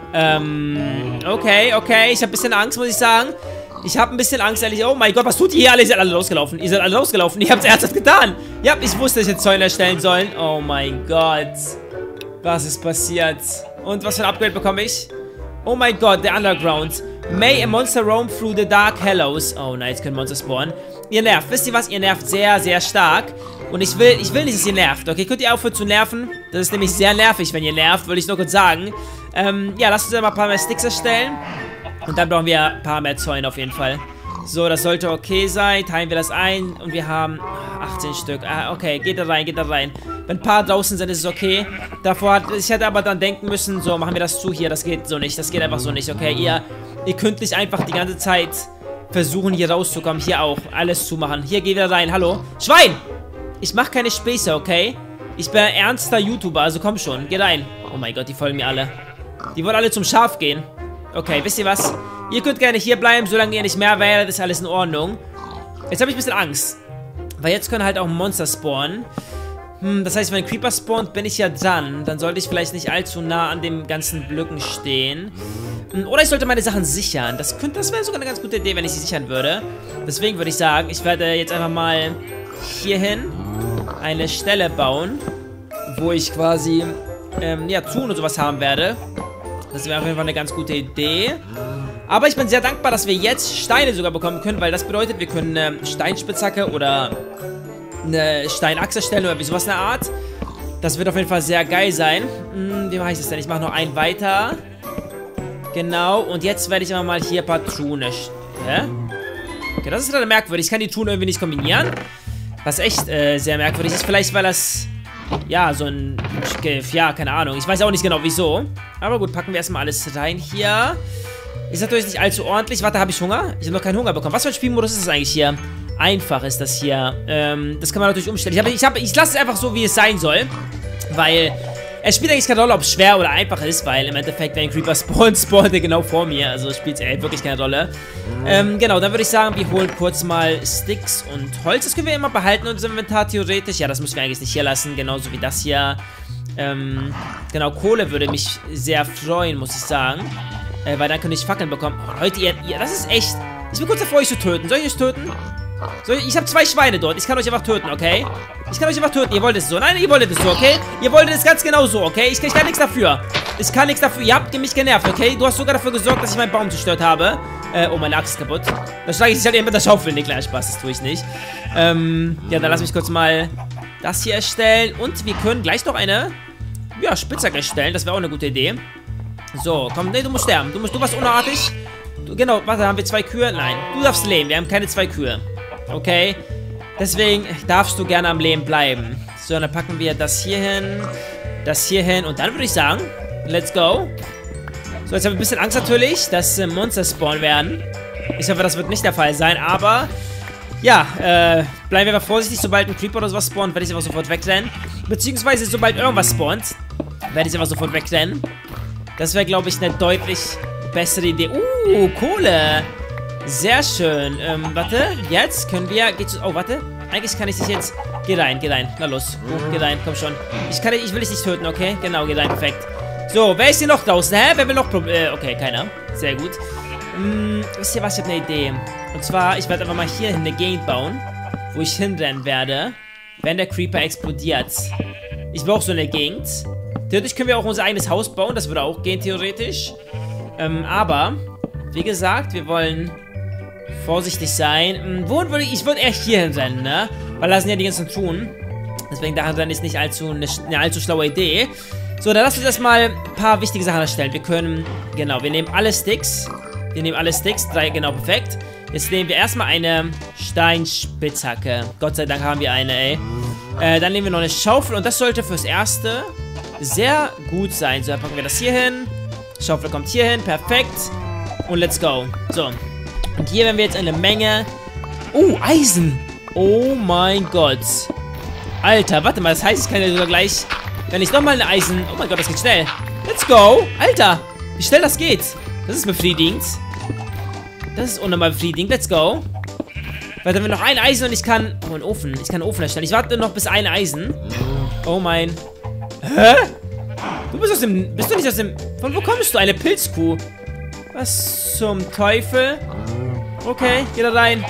Ähm, okay, okay. Ich habe ein bisschen Angst, muss ich sagen. Ich habe ein bisschen Angst, ehrlich. Oh mein Gott, was tut ihr hier alle? Ihr seid alle losgelaufen. Ihr seid alle losgelaufen. Ihr habt es ernsthaft getan. Ja, ich wusste, dass ich jetzt Zäune erstellen sollen. Oh mein Gott. Was ist passiert? Und was für ein Upgrade bekomme ich? Oh mein Gott, der Underground. May a monster roam through the dark hollows. Oh nein, jetzt können Monster spawnen. Ihr nervt. Wisst ihr was? Ihr nervt sehr, sehr stark. Und ich will, ich will nicht, dass ihr nervt. Okay, könnt ihr aufhören zu nerven? Das ist nämlich sehr nervig, wenn ihr nervt, würde ich nur kurz sagen. Ähm, ja, lasst uns mal ein paar mehr Sticks erstellen. Und dann brauchen wir ein paar mehr Zäune auf jeden Fall. So, das sollte okay sein. Teilen wir das ein. Und wir haben achtzehn Stück. Ah, okay, geht da rein, geht da rein. Wenn ein paar draußen sind, ist es okay. Davor hat, ich hätte aber dann denken müssen, so, machen wir das zu hier. Das geht so nicht. Das geht einfach so nicht, okay? Ihr, ihr könnt nicht einfach die ganze Zeit versuchen, hier rauszukommen. Hier auch. Alles zumachen. Hier, geh wieder rein. Hallo? Schwein! Ich mach keine Späße, okay? Ich bin ein ernster YouTuber, also komm schon. Geh rein. Oh mein Gott, die folgen mir alle. Die wollen alle zum Schaf gehen. Okay, wisst ihr was? Ihr könnt gerne hier bleiben, solange ihr nicht mehr werdet, ist alles in Ordnung. Jetzt habe ich ein bisschen Angst. Weil jetzt können halt auch Monster spawnen. Hm, das heißt, wenn ein Creeper spawnt, bin ich ja dran. Dann sollte ich vielleicht nicht allzu nah an den ganzen Blöcken stehen. Oder ich sollte meine Sachen sichern. Das könnte, das wäre sogar eine ganz gute Idee, wenn ich sie sichern würde. Deswegen würde ich sagen, ich werde jetzt einfach mal hierhin eine Stelle bauen, wo ich quasi, ähm, ja, Truhen und sowas haben werde. Das wäre auf jeden Fall eine ganz gute Idee. Aber ich bin sehr dankbar, dass wir jetzt Steine sogar bekommen können, weil das bedeutet, wir können eine Steinspitzhacke oder eine Steinachse stellen oder wie sowas in der Art. Das wird auf jeden Fall sehr geil sein. Hm, wie mache ich das denn? Ich mache noch einen weiter. Genau, und jetzt werde ich aber mal hier ein paar Truhen. Hä? Okay, das ist gerade merkwürdig. Ich kann die Truhen irgendwie nicht kombinieren. Was echt äh, sehr merkwürdig ist. Vielleicht, weil das, ja, so ein, ja, keine Ahnung. Ich weiß auch nicht genau, wieso. Aber gut, packen wir erstmal alles rein hier. Ist natürlich nicht allzu ordentlich. Warte, habe ich Hunger? Ich habe noch keinen Hunger bekommen. Was für ein Spielmodus ist das eigentlich hier? Einfach ist das hier. Ähm, das kann man natürlich umstellen. Ich, hab, ich, hab, ich lasse es einfach so, wie es sein soll. Weil es spielt eigentlich keine Rolle, ob es schwer oder einfach ist. Weil im Endeffekt, wenn ein Creeper spawnt, spawnt er genau vor mir. Also spielt es wirklich keine Rolle. Ähm, genau, dann würde ich sagen, wir holen kurz mal Sticks und Holz. Das können wir immer behalten in unserem Inventar theoretisch. Ja, das müssen wir eigentlich nicht hier lassen. Genauso wie das hier. Ähm, genau, Kohle würde mich sehr freuen, muss ich sagen. Äh, weil dann könnte ich Fackeln bekommen. Oh, Leute, ihr, ihr, das ist echt... Ich bin kurz davor, euch zu töten. Soll ich euch töten? Soll ich ich habe zwei Schweine dort. Ich kann euch einfach töten, okay? Ich kann euch einfach töten. Ihr wollt es so. Nein, ihr wolltet es so, okay? Ihr wolltet es ganz genau so, okay? Ich, ich kann nichts dafür. Ich kann nichts dafür. Ihr habt mich genervt, okay? Du hast sogar dafür gesorgt, dass ich meinen Baum zerstört habe. Äh, oh, meine Axt ist kaputt. Da schlage ich dich halt eben mit der Schaufel. Nee, klar, Spaß. Das tue ich nicht. Ähm, ja, dann lass mich kurz mal das hier erstellen. Und wir können gleich noch eine, ja, Spitzhacke erstellen. Das wäre auch eine gute Idee. So, komm, nee, du musst sterben. Du, musst, du warst unartig. Du, genau, warte, haben wir zwei Kühe? Nein, du darfst leben. Wir haben keine zwei Kühe. Okay? Deswegen darfst du gerne am Leben bleiben. So, dann packen wir das hier hin, das hier hin. Und dann würde ich sagen, let's go. So, jetzt habe ich ein bisschen Angst natürlich, dass äh, Monster spawnen werden. Ich hoffe, das wird nicht der Fall sein, aber... Ja, äh, bleiben wir aber vorsichtig. Sobald ein Creeper oder sowas spawnt, werde ich einfach sofort wegrennen. Beziehungsweise, sobald irgendwas spawnt, werde ich einfach sofort wegrennen. Das wäre, glaube ich, eine deutlich bessere Idee. Uh, Kohle. Sehr schön. Ähm, warte. Jetzt können wir... Geht's, oh, warte. Eigentlich kann ich dich jetzt... Geh rein, geh rein. Na los. Uh, geh rein, komm schon. Ich kann dich... Ich will dich nicht töten, okay? Genau, geh rein, perfekt. So, wer ist hier noch draußen? Hä? Wer will noch... Äh, okay, keiner. Sehr gut. Hm, wisst ihr was? Ich habe eine Idee. Und zwar, ich werde einfach mal hier eine Gegend bauen, wo ich hinrennen werde, wenn der Creeper explodiert. Ich brauche so eine Gegend. Theoretisch können wir auch unser eigenes Haus bauen. Das würde auch gehen, theoretisch. Ähm, aber, wie gesagt, wir wollen vorsichtig sein. Hm, wohin würde ich... Ich würde eher hier hinrennen, ne? Weil da sind ja die ganzen Truhen. Deswegen daran dann ist nicht allzu eine, eine allzu schlaue Idee. So, dann lasst uns erstmal ein paar wichtige Sachen erstellen. Wir können... Genau, wir nehmen alle Sticks. Wir nehmen alle Sticks. Drei, genau, perfekt. Jetzt nehmen wir erstmal eine Steinspitzhacke. Gott sei Dank haben wir eine, ey. Äh, dann nehmen wir noch eine Schaufel. Und das sollte fürs Erste sehr gut sein. So, dann packen wir das hier hin. Schaufel kommt hier hin. Perfekt. Und let's go. So. Und hier werden wir jetzt eine Menge... Oh, Eisen. Oh mein Gott. Alter, warte mal. Das heißt, ich kann ja sogar gleich... Wenn ich nochmal eine Eisen... Oh mein Gott, das geht schnell. Let's go. Alter, wie schnell das geht. Das ist befriedigend. Das ist unnormal befriedigend. Let's go. Warte, wir noch ein Eisen und ich kann... Oh, einen Ofen. Ich kann einen Ofen erstellen. Ich warte noch bis ein Eisen. Oh mein... Hä? Du bist aus dem... Bist du nicht aus dem... Von wo kommst du? Eine Pilzkuh. Was zum Teufel? Okay, geh da rein.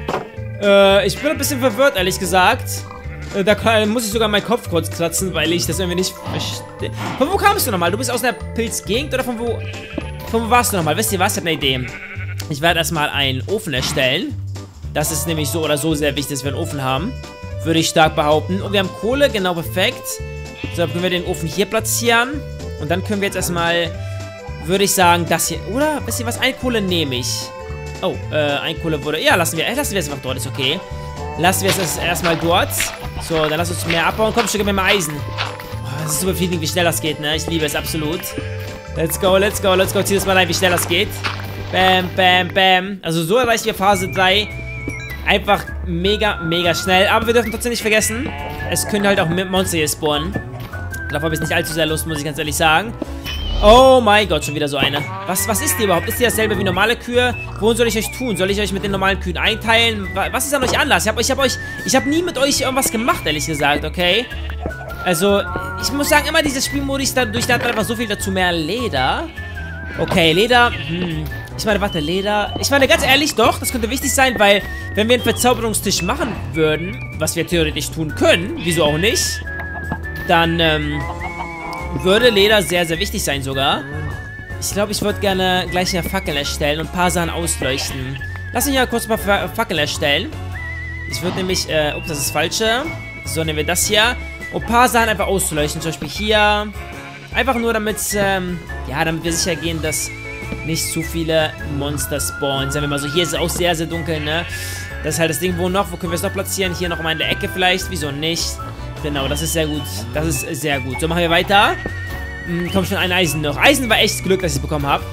Äh, ich bin ein bisschen verwirrt, ehrlich gesagt. Äh, da kann, muss ich sogar meinen Kopf kurz kratzen, weil ich das irgendwie nicht verstehe. Von wo kamst du nochmal? Du bist aus einer Pilzgegend oder von wo... Von wo warst du nochmal? Wisst ihr was? Ich hab eine Idee. Ich werde erstmal einen Ofen erstellen. Das ist nämlich so oder so sehr wichtig, dass wir einen Ofen haben. Würde ich stark behaupten. Und wir haben Kohle, genau perfekt. So, dann können wir den Ofen hier platzieren. Und dann können wir jetzt erstmal, würde ich sagen, das hier. Oder, wisst ihr was? Eine Kohle nehme ich. Oh, äh, ein Kohle wurde... Ja, lassen wir, äh, lassen wir es einfach dort, ist okay. Lassen wir es erstmal dort. So, dann lass uns mehr abbauen. Komm, gib mir mal Eisen. Oh, das ist super viel, wie schnell das geht, ne? Ich liebe es absolut. Let's go, let's go, let's go. Zieh das mal rein, wie schnell das geht. Bam, bam, bam. Also so erreichen wir Phase drei. Einfach mega, mega schnell. Aber wir dürfen trotzdem nicht vergessen, es können halt auch Monster hier spawnen. Darauf habe ich nicht allzu sehr Lust, muss ich ganz ehrlich sagen. Oh mein Gott, schon wieder so eine. Was, was ist die überhaupt? Ist die dasselbe wie normale Kühe? Wohin soll ich euch tun? Soll ich euch mit den normalen Kühen einteilen? Was ist an euch anders? Ich habe ich hab euch, ich habe nie mit euch irgendwas gemacht, ehrlich gesagt, okay? Also, ich muss sagen, immer dieses Spielmodus, dadurch lernt man einfach so viel dazu. Mehr Leder. Okay, Leder, hm. Ich meine, warte, Leder. Ich meine, ganz ehrlich, doch, das könnte wichtig sein, weil, wenn wir einen Verzauberungstisch machen würden, was wir theoretisch tun können, wieso auch nicht, dann, ähm, würde Leder sehr, sehr wichtig sein sogar. Ich glaube, ich würde gerne gleich eine Fackel erstellen und ein paar Sachen ausleuchten. Lass mich ja kurz ein paar Fackeln erstellen. Ich würde nämlich, äh, ups, das ist das Falsche. So, nehmen wir das hier. Um ein paar Sachen einfach auszuleuchten, zum Beispiel hier. Einfach nur damit, ähm, ja, damit wir sicher gehen, dass nicht zu viele Monster spawnen. Sagen wir mal so, hier ist es auch sehr, sehr dunkel, ne? Das ist halt das Ding, wo noch, wo können wir es noch platzieren? Hier noch mal in der Ecke vielleicht, wieso nicht? Genau, das ist sehr gut. Das ist sehr gut. So, machen wir weiter. Hm, kommt schon ein Eisen noch. Eisen war echt Glück, dass ich es bekommen habe.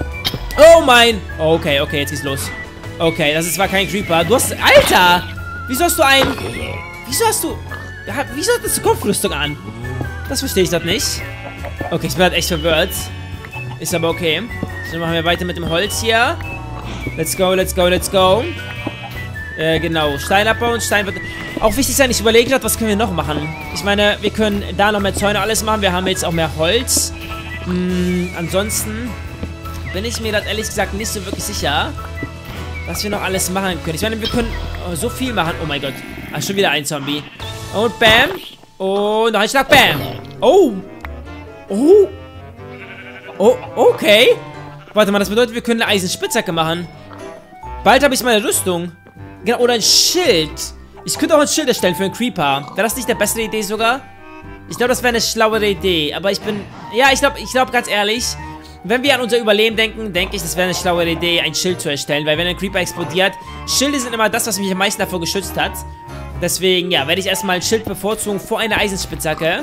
Oh mein! Okay, okay, jetzt geht's los. Okay, das ist zwar kein Creeper. Du hast... Alter! Wieso hast du ein... Wieso hast du... Ja, wieso hast du Kopfrüstung an? Das verstehe ich doch nicht. Okay, ich bin halt echt verwirrt. Ist aber okay. So, machen wir weiter mit dem Holz hier. Let's go, let's go, let's go. Äh, genau. Stein abbauen. Stein wird auch wichtig sein. Ich überlege gerade, was können wir noch machen? Ich meine, wir können da noch mehr Zäune alles machen. Wir haben jetzt auch mehr Holz. Hm, ansonsten bin ich mir gerade ehrlich gesagt nicht so wirklich sicher, was wir noch alles machen können. Ich meine, wir können so viel machen. Oh mein Gott. Ah, schon wieder ein Zombie. Und bam. Und noch ein Schlag. Bam. Oh. Oh. Oh, okay. Warte mal, das bedeutet, wir können eine Eisenspitzhacke machen. Bald habe ich meine Rüstung. Genau, oder ein Schild. Ich könnte auch ein Schild erstellen für einen Creeper. Wäre das nicht der bessere Idee sogar? Ich glaube, das wäre eine schlauere Idee. Aber ich bin... Ja, ich glaube, ich glaube ganz ehrlich, wenn wir an unser Überleben denken, denke ich, das wäre eine schlauere Idee, ein Schild zu erstellen. Weil wenn ein Creeper explodiert, Schilde sind immer das, was mich am meisten davor geschützt hat. Deswegen, ja, werde ich erstmal ein Schild bevorzugen vor einer Eisenspitzhacke.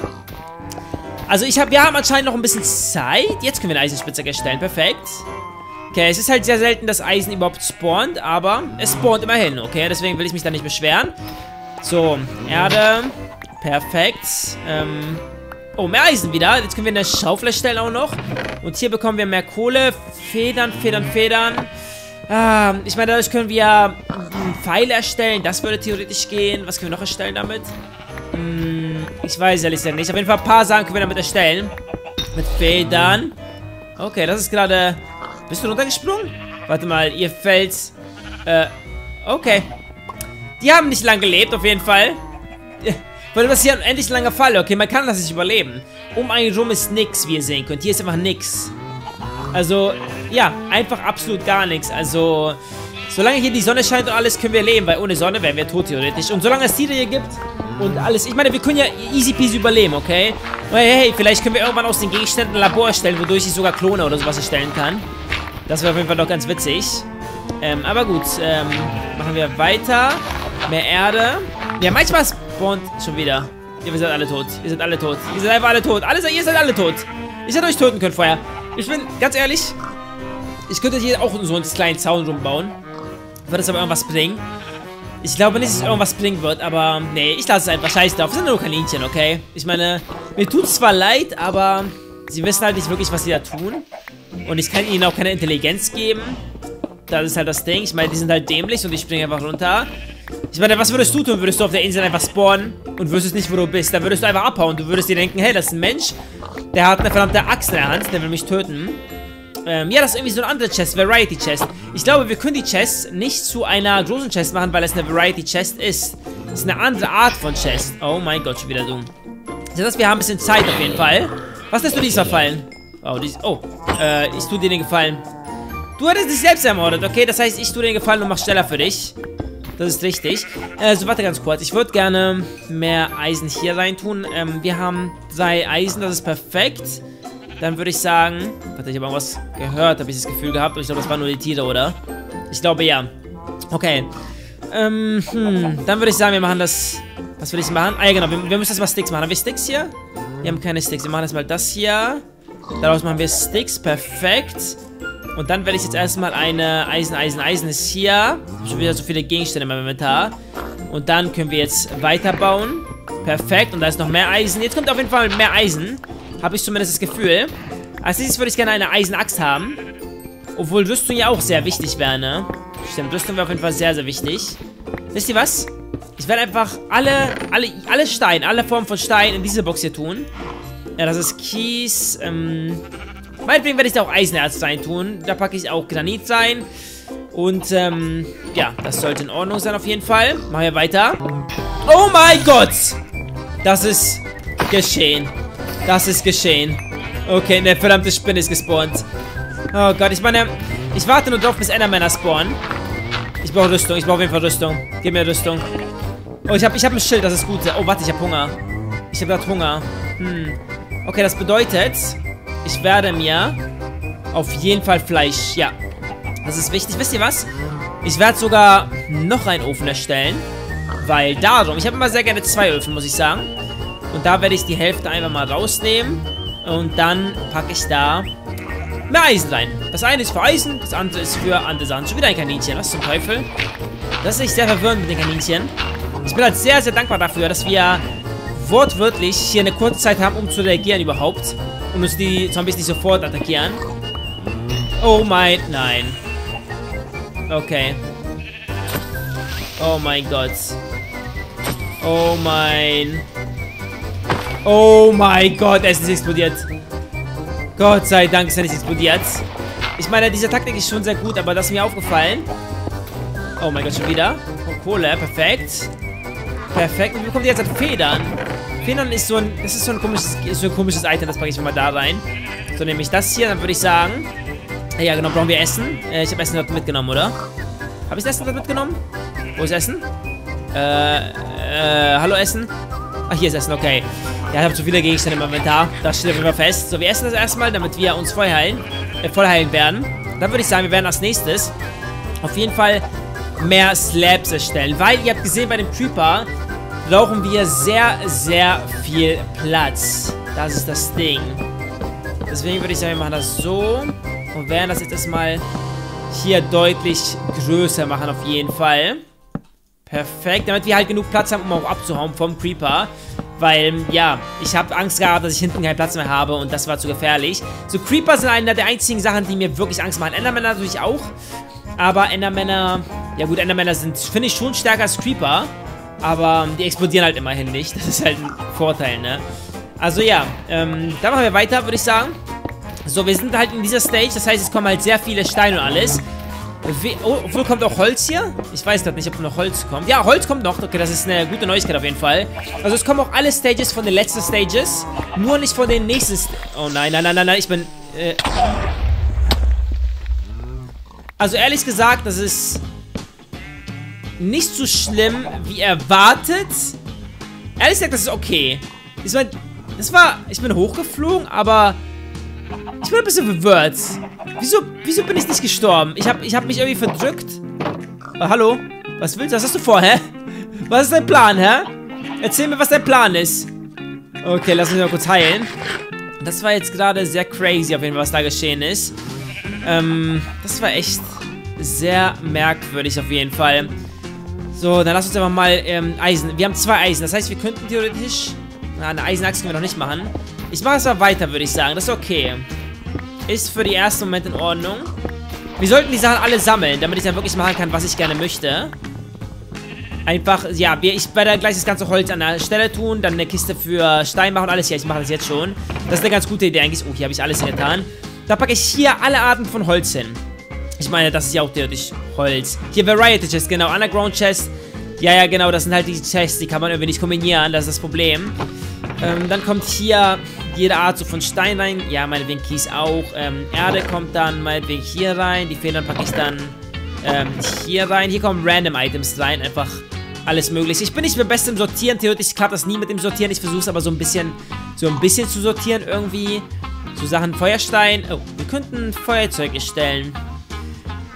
Also ich habe, wir haben anscheinend noch ein bisschen Zeit. Jetzt können wir eine Eisenspitzhacke erstellen. Perfekt. Okay, es ist halt sehr selten, dass Eisen überhaupt spawnt, aber es spawnt immerhin, okay? Deswegen will ich mich da nicht beschweren. So, Erde. Perfekt. Ähm, oh, mehr Eisen wieder. Jetzt können wir eine Schaufel erstellen auch noch. Und hier bekommen wir mehr Kohle. Federn, Federn, Federn. Ah, ich meine, dadurch können wir Pfeile erstellen. Das würde theoretisch gehen. Was können wir noch erstellen damit? Hm, ich weiß ehrlich gesagt nicht. Auf jeden Fall ein paar Sachen können wir damit erstellen. Mit Federn. Okay, das ist gerade... Bist du runtergesprungen? Warte mal, ihr fällt... Äh, okay. Die haben nicht lange gelebt, auf jeden Fall. Weil das hier ein endlich langer Fall. Okay, man kann das nicht überleben. Um einen rum ist nix, wie ihr sehen könnt. Hier ist einfach nix. Also, ja, einfach absolut gar nichts. Also, solange hier die Sonne scheint und alles, können wir leben. Weil ohne Sonne wären wir tot, theoretisch. Und solange es Tiere hier gibt und alles... Ich meine, wir können ja easy peasy überleben, okay? Hey, hey, vielleicht können wir irgendwann aus den Gegenständen ein Labor erstellen, wodurch ich sogar Klone oder sowas erstellen kann. Das wäre auf jeden Fall doch ganz witzig. Ähm, aber gut, ähm, machen wir weiter. Mehr Erde. Ja, manchmal spawnt schon wieder. Ja, wir sind alle tot. Wir sind alle tot. Wir sind einfach alle tot. Alle, ihr seid alle tot. Ich hätte euch töten können vorher. Ich bin, ganz ehrlich, ich könnte hier auch so einen kleinen Zaun rumbauen. Wird das aber irgendwas bringen? Ich glaube nicht, dass es irgendwas bringen wird, aber nee, ich lasse es einfach. Scheiß drauf. Wir sind nur Kaninchen, okay? Ich meine, mir tut es zwar leid, aber sie wissen halt nicht wirklich, was sie da tun. Und ich kann ihnen auch keine Intelligenz geben. Das ist halt das Ding. Ich meine, die sind halt dämlich und ich springe einfach runter. Ich meine, was würdest du tun? Würdest du auf der Insel einfach spawnen und wüsstest nicht, wo du bist? Dann würdest du einfach abhauen. Du würdest dir denken, hey, das ist ein Mensch. Der hat eine verdammte Axt in der Hand. Der will mich töten. Ähm, ja, das ist irgendwie so eine andere Chest. Variety Chest. Ich glaube, wir können die Chest nicht zu einer großen Chest machen, weil es eine Variety Chest ist. Das ist eine andere Art von Chest. Oh mein Gott, schon wieder dumm. Das heißt, wir haben ein bisschen Zeit auf jeden Fall. Was lässt du diesmal fallen? Oh, dies, oh, äh, ich tue dir den Gefallen. Du hattest dich selbst ermordet, okay? Das heißt, ich tue dir den Gefallen und mach schneller für dich. Das ist richtig. Äh, so, warte ganz kurz. Ich würde gerne mehr Eisen hier rein tun. Ähm, wir haben drei Eisen, das ist perfekt. Dann würde ich sagen... Warte, ich habe irgendwas gehört, habe ich das Gefühl gehabt. Und ich glaube, das waren nur die Tiere, oder? Ich glaube, ja. Okay. Ähm, hm. Dann würde ich sagen, wir machen das... Was will ich machen? Ah, ja, genau. Wir, wir müssen jetzt mal Sticks machen. Haben wir Sticks hier? Wir haben keine Sticks. Wir machen jetzt mal das hier. Daraus machen wir Sticks. Perfekt. Und dann werde ich jetzt erstmal eine Eisen, Eisen, Eisen ist hier. Ich habe schon wieder so viele Gegenstände in meinem Inventar. Und dann können wir jetzt weiterbauen. Perfekt. Und da ist noch mehr Eisen. Jetzt kommt auf jeden Fall mehr Eisen. Habe ich zumindest das Gefühl. Als nächstes würde ich gerne eine Eisenaxt haben. Obwohl Rüstung ja auch sehr wichtig wäre, ne? Stimmt, Rüstung wäre auf jeden Fall sehr, sehr wichtig. Wisst ihr was? Ich werde einfach alle, alle, alle Steine, alle Formen von Stein in diese Box hier tun. Ja, das ist Kies. Ähm, meinetwegen werde ich da auch Eisenerz rein tun. Da packe ich auch Granit rein. Und, ähm, ja, das sollte in Ordnung sein auf jeden Fall. Machen wir weiter. Oh mein Gott! Das ist geschehen. Das ist geschehen. Okay, eine verdammte Spinne ist gespawnt. Oh Gott, ich meine, ich warte nur drauf, bis Endermänner spawnen. Ich brauche Rüstung, ich brauche auf jeden Fall Rüstung. Gib mir Rüstung. Oh, ich habe ich hab ein Schild, das ist gut. Oh, warte, ich habe Hunger. Ich habe gerade Hunger. Hm. Okay, das bedeutet, ich werde mir auf jeden Fall Fleisch, ja. Das ist wichtig. Wisst ihr was? Ich werde sogar noch einen Ofen erstellen. Weil darum, ich habe immer sehr gerne zwei Öfen, muss ich sagen. Und da werde ich die Hälfte einfach mal rausnehmen. Und dann packe ich da mehr Eisen rein. Das eine ist für Eisen, das andere ist für andere Sachen. Schon wieder ein Kaninchen. Was zum Teufel? Das ist echt sehr verwirrend mit den Kaninchen. Ich bin halt sehr, sehr dankbar dafür, dass wir wortwörtlich hier eine kurze Zeit haben, um zu reagieren überhaupt. Und uns die Zombies nicht sofort attackieren. Oh mein... Nein. Okay. Oh mein Gott. Oh mein... Oh mein Gott, es ist explodiert. Gott sei Dank ist er nicht explodiert. Ich meine, diese Taktik ist schon sehr gut, aber das ist mir aufgefallen. Oh mein Gott, schon wieder. Oh, Kohle, perfekt. Perfekt. Und wie bekommt ihr jetzt Federn? Federn ist so ein, das ist so ein komisches, ist so ein komisches Item, das packe ich mal da rein. So, nehme ich das hier, dann würde ich sagen. Ja, genau, brauchen wir Essen. Äh, ich habe Essen dort mitgenommen, oder? Habe ich das Essen dort mitgenommen? Wo ist Essen? Äh, äh, hallo Essen? Ach, hier ist Essen, okay. Ja, ich habe zu viele Gegenstände im Inventar. Das steht auf jeden Fall fest. So, wir essen das erstmal, damit wir uns voll heilen, äh, voll heilen werden. Dann würde ich sagen, wir werden als nächstes auf jeden Fall mehr Slabs erstellen. Weil, ihr habt gesehen, bei dem Creeper brauchen wir sehr, sehr viel Platz. Das ist das Ding. Deswegen würde ich sagen, wir machen das so. Und werden das jetzt erstmal hier deutlich größer machen, auf jeden Fall. Perfekt, damit wir halt genug Platz haben, um auch abzuhauen vom Creeper. Weil, ja, ich habe Angst gehabt, dass ich hinten keinen Platz mehr habe und das war zu gefährlich. So, Creeper sind einer der einzigen Sachen, die mir wirklich Angst machen. Endermänner natürlich auch. Aber Endermänner, ja gut, Endermänner sind, finde ich, schon stärker als Creeper. Aber die explodieren halt immerhin nicht. Das ist halt ein Vorteil, ne? Also ja, ähm, dann machen wir weiter, würde ich sagen. So, wir sind halt in dieser Stage. Das heißt, es kommen halt sehr viele Steine und alles. We oh, obwohl, kommt auch Holz hier? Ich weiß gerade nicht, ob noch Holz kommt. Ja, Holz kommt noch. Okay, das ist eine gute Neuigkeit auf jeden Fall. Also, es kommen auch alle Stages von den letzten Stages. Nur nicht von den nächsten... St oh nein, nein, nein, nein, nein. Ich bin... Äh also, ehrlich gesagt, das ist... nicht so schlimm, wie erwartet. Ehrlich gesagt, das ist okay. Ich meine, das war... Ich bin hochgeflogen, aber... Ich bin ein bisschen verwirrt. Wieso, wieso bin ich nicht gestorben? Ich habe ich hab mich irgendwie verdrückt. Oh, hallo? Was willst du? Was hast du vor, hä? Was ist dein Plan, hä? Erzähl mir, was dein Plan ist. Okay, lass mich mal kurz heilen. Das war jetzt gerade sehr crazy, auf jeden Fall, was da geschehen ist. Ähm, das war echt sehr merkwürdig, auf jeden Fall. So, dann lass uns einfach mal ähm, Eisen. Wir haben zwei Eisen. Das heißt, wir könnten theoretisch... Na, eine Eisenachse können wir noch nicht machen. Ich mache es mal weiter, würde ich sagen. Das ist okay. Ist für die ersten Moment in Ordnung. Wir sollten die Sachen alle sammeln, damit ich dann wirklich machen kann, was ich gerne möchte. Einfach, ja, ich werde gleich das ganze Holz an der Stelle tun, dann eine Kiste für Stein machen und alles. Ja, ich mache das jetzt schon. Das ist eine ganz gute Idee eigentlich. Oh, hier habe ich alles hingetan. Da packe ich hier alle Arten von Holz hin. Ich meine, das ist ja auch theoretisch Holz. Hier Variety Chest, genau. Underground Chest. Ja, ja, genau. Das sind halt die Chests, die kann man irgendwie nicht kombinieren. Das ist das Problem. Ähm, dann kommt hier jede Art so von Stein rein. Ja, meinetwegen Kies auch. Ähm, Erde kommt dann meinetwegen hier rein. Die Federn packe ich dann ähm, hier rein. Hier kommen Random Items rein. Einfach alles Mögliche. Ich bin nicht mehr best im Sortieren. Theoretisch klappt das nie mit dem Sortieren. Ich versuche es aber so ein bisschen, so ein bisschen zu sortieren irgendwie. So Sachen Feuerstein. Oh, wir könnten Feuerzeug erstellen.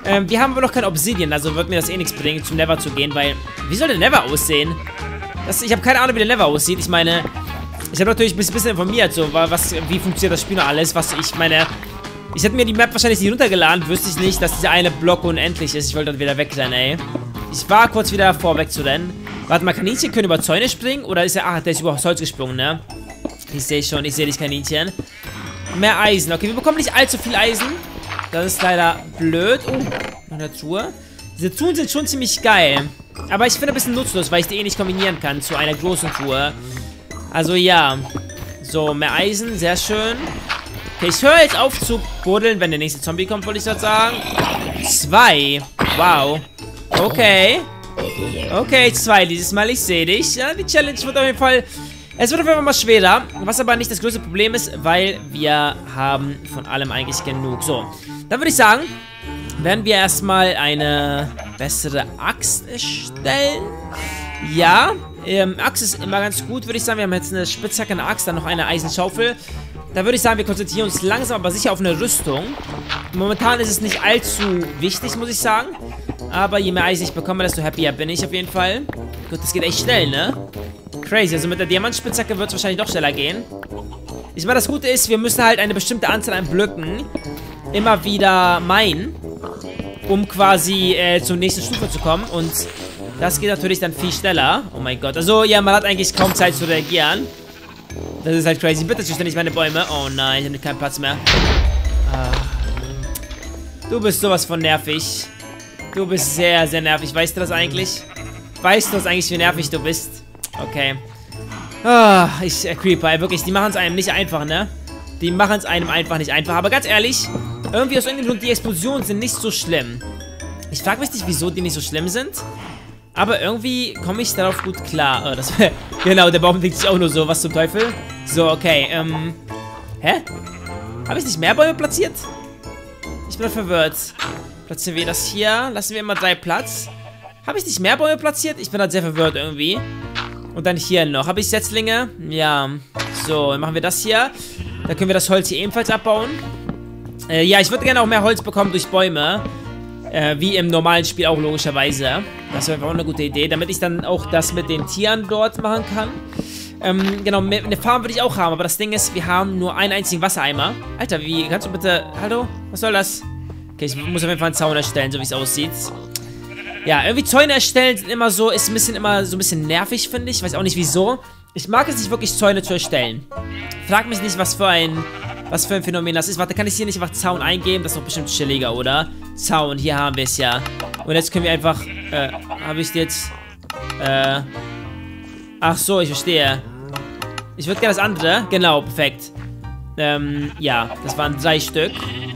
Ähm, wir haben aber noch kein Obsidian, also wird mir das eh nichts bringen, zum Nether zu gehen, weil... Wie soll der Nether aussehen? Das, ich habe keine Ahnung, wie der Nether aussieht. Ich meine... Ich habe natürlich ein bisschen informiert, so, was, wie funktioniert das Spiel und alles, was ich meine... Ich hätte mir die Map wahrscheinlich nicht runtergeladen, wüsste ich nicht, dass dieser eine Block unendlich ist. Ich wollte dann wieder wegrennen, ey. Ich war kurz wieder davor, wegzurennen. Warte mal, Kaninchen können über Zäune springen? Oder ist er... Ach, der ist über Holz gesprungen, ne? Ich sehe schon, ich sehe dich, Kaninchen. Mehr Eisen. Okay, wir bekommen nicht allzu viel Eisen. Das ist leider blöd. Oh, eine Truhe. Diese Truhen sind schon ziemlich geil. Aber ich finde ein bisschen nutzlos, weil ich die eh nicht kombinieren kann zu einer großen Truhe. Also ja. So, mehr Eisen, sehr schön. Okay, ich höre jetzt auf zu buddeln, wenn der nächste Zombie kommt, wollte ich das sagen. Zwei. Wow. Okay. Okay, zwei dieses Mal, ich sehe dich. Ja, die Challenge wird auf jeden Fall... Es wird auf jeden Fall mal schwerer, was aber nicht das größte Problem ist, weil wir haben von allem eigentlich genug. So, dann würde ich sagen, werden wir erstmal eine bessere Axt erstellen. Ja, ähm, Axt ist immer ganz gut, würde ich sagen. Wir haben jetzt eine Spitzhacke, eine Axt, dann noch eine Eisenschaufel. Da würde ich sagen, wir konzentrieren uns langsam, aber sicher auf eine Rüstung. Momentan ist es nicht allzu wichtig, muss ich sagen. Aber je mehr Eisen ich bekomme, desto happier bin ich auf jeden Fall. Gut, das geht echt schnell, ne? Crazy, also mit der Diamantspitzhacke wird es wahrscheinlich noch schneller gehen. Ich meine, das Gute ist, wir müssen halt eine bestimmte Anzahl an Blöcken immer wieder meinen, um quasi äh, zur nächsten Stufe zu kommen. Und das geht natürlich dann viel schneller. Oh mein Gott, also ja, man hat eigentlich kaum Zeit zu reagieren. Das ist halt crazy. Bitte zerstöre nicht meine Bäume. Oh nein, ich habe keinen Platz mehr. Ah. Du bist sowas von nervig. Du bist sehr, sehr nervig. Weißt du das eigentlich? Weißt du das eigentlich, wie nervig du bist? Okay. Ah, ich, äh, Creeper, ey, wirklich, die machen es einem nicht einfach, ne? Die machen es einem einfach nicht einfach. Aber ganz ehrlich, irgendwie aus irgendeinem Grund, die Explosionen sind nicht so schlimm. Ich frage mich nicht, wieso die nicht so schlimm sind. Aber irgendwie komme ich darauf gut klar. Oh, das, genau, der Baum liegt sich auch nur so. Was zum Teufel? So, okay, ähm... Hä? Habe ich nicht mehr Bäume platziert? Ich bin verwirrt. Platzieren wir das hier. Lassen wir immer drei Platz. Habe ich nicht mehr Bäume platziert? Ich bin halt sehr verwirrt irgendwie. Und dann hier noch. Habe ich Setzlinge? Ja. So, dann machen wir das hier. Dann können wir das Holz hier ebenfalls abbauen. Äh, ja, ich würde gerne auch mehr Holz bekommen durch Bäume. Äh, wie im normalen Spiel auch logischerweise. Das wäre auch eine gute Idee. Damit ich dann auch das mit den Tieren dort machen kann. Ähm, genau, eine Farm würde ich auch haben. Aber das Ding ist, wir haben nur einen einzigen Wassereimer. Alter, wie, kannst du bitte... Hallo? Was soll das? Okay, ich muss auf jeden Fall einen Zaun erstellen, so wie es aussieht. Ja, irgendwie Zäune erstellen sind immer so, ist ein bisschen immer so ein bisschen nervig, finde ich. Ich weiß auch nicht wieso. Ich mag es nicht wirklich, Zäune zu erstellen. Frag mich nicht, was für ein, was für ein Phänomen das ist. Warte, kann ich hier nicht einfach Zaun eingeben? Das ist doch bestimmt chilliger, oder? Zaun, hier haben wir es ja. Und jetzt können wir einfach, äh, habe ich jetzt, äh, ach so, ich verstehe. Ich würde gerne das andere. Genau, perfekt. Ähm, ja, das waren drei Stück.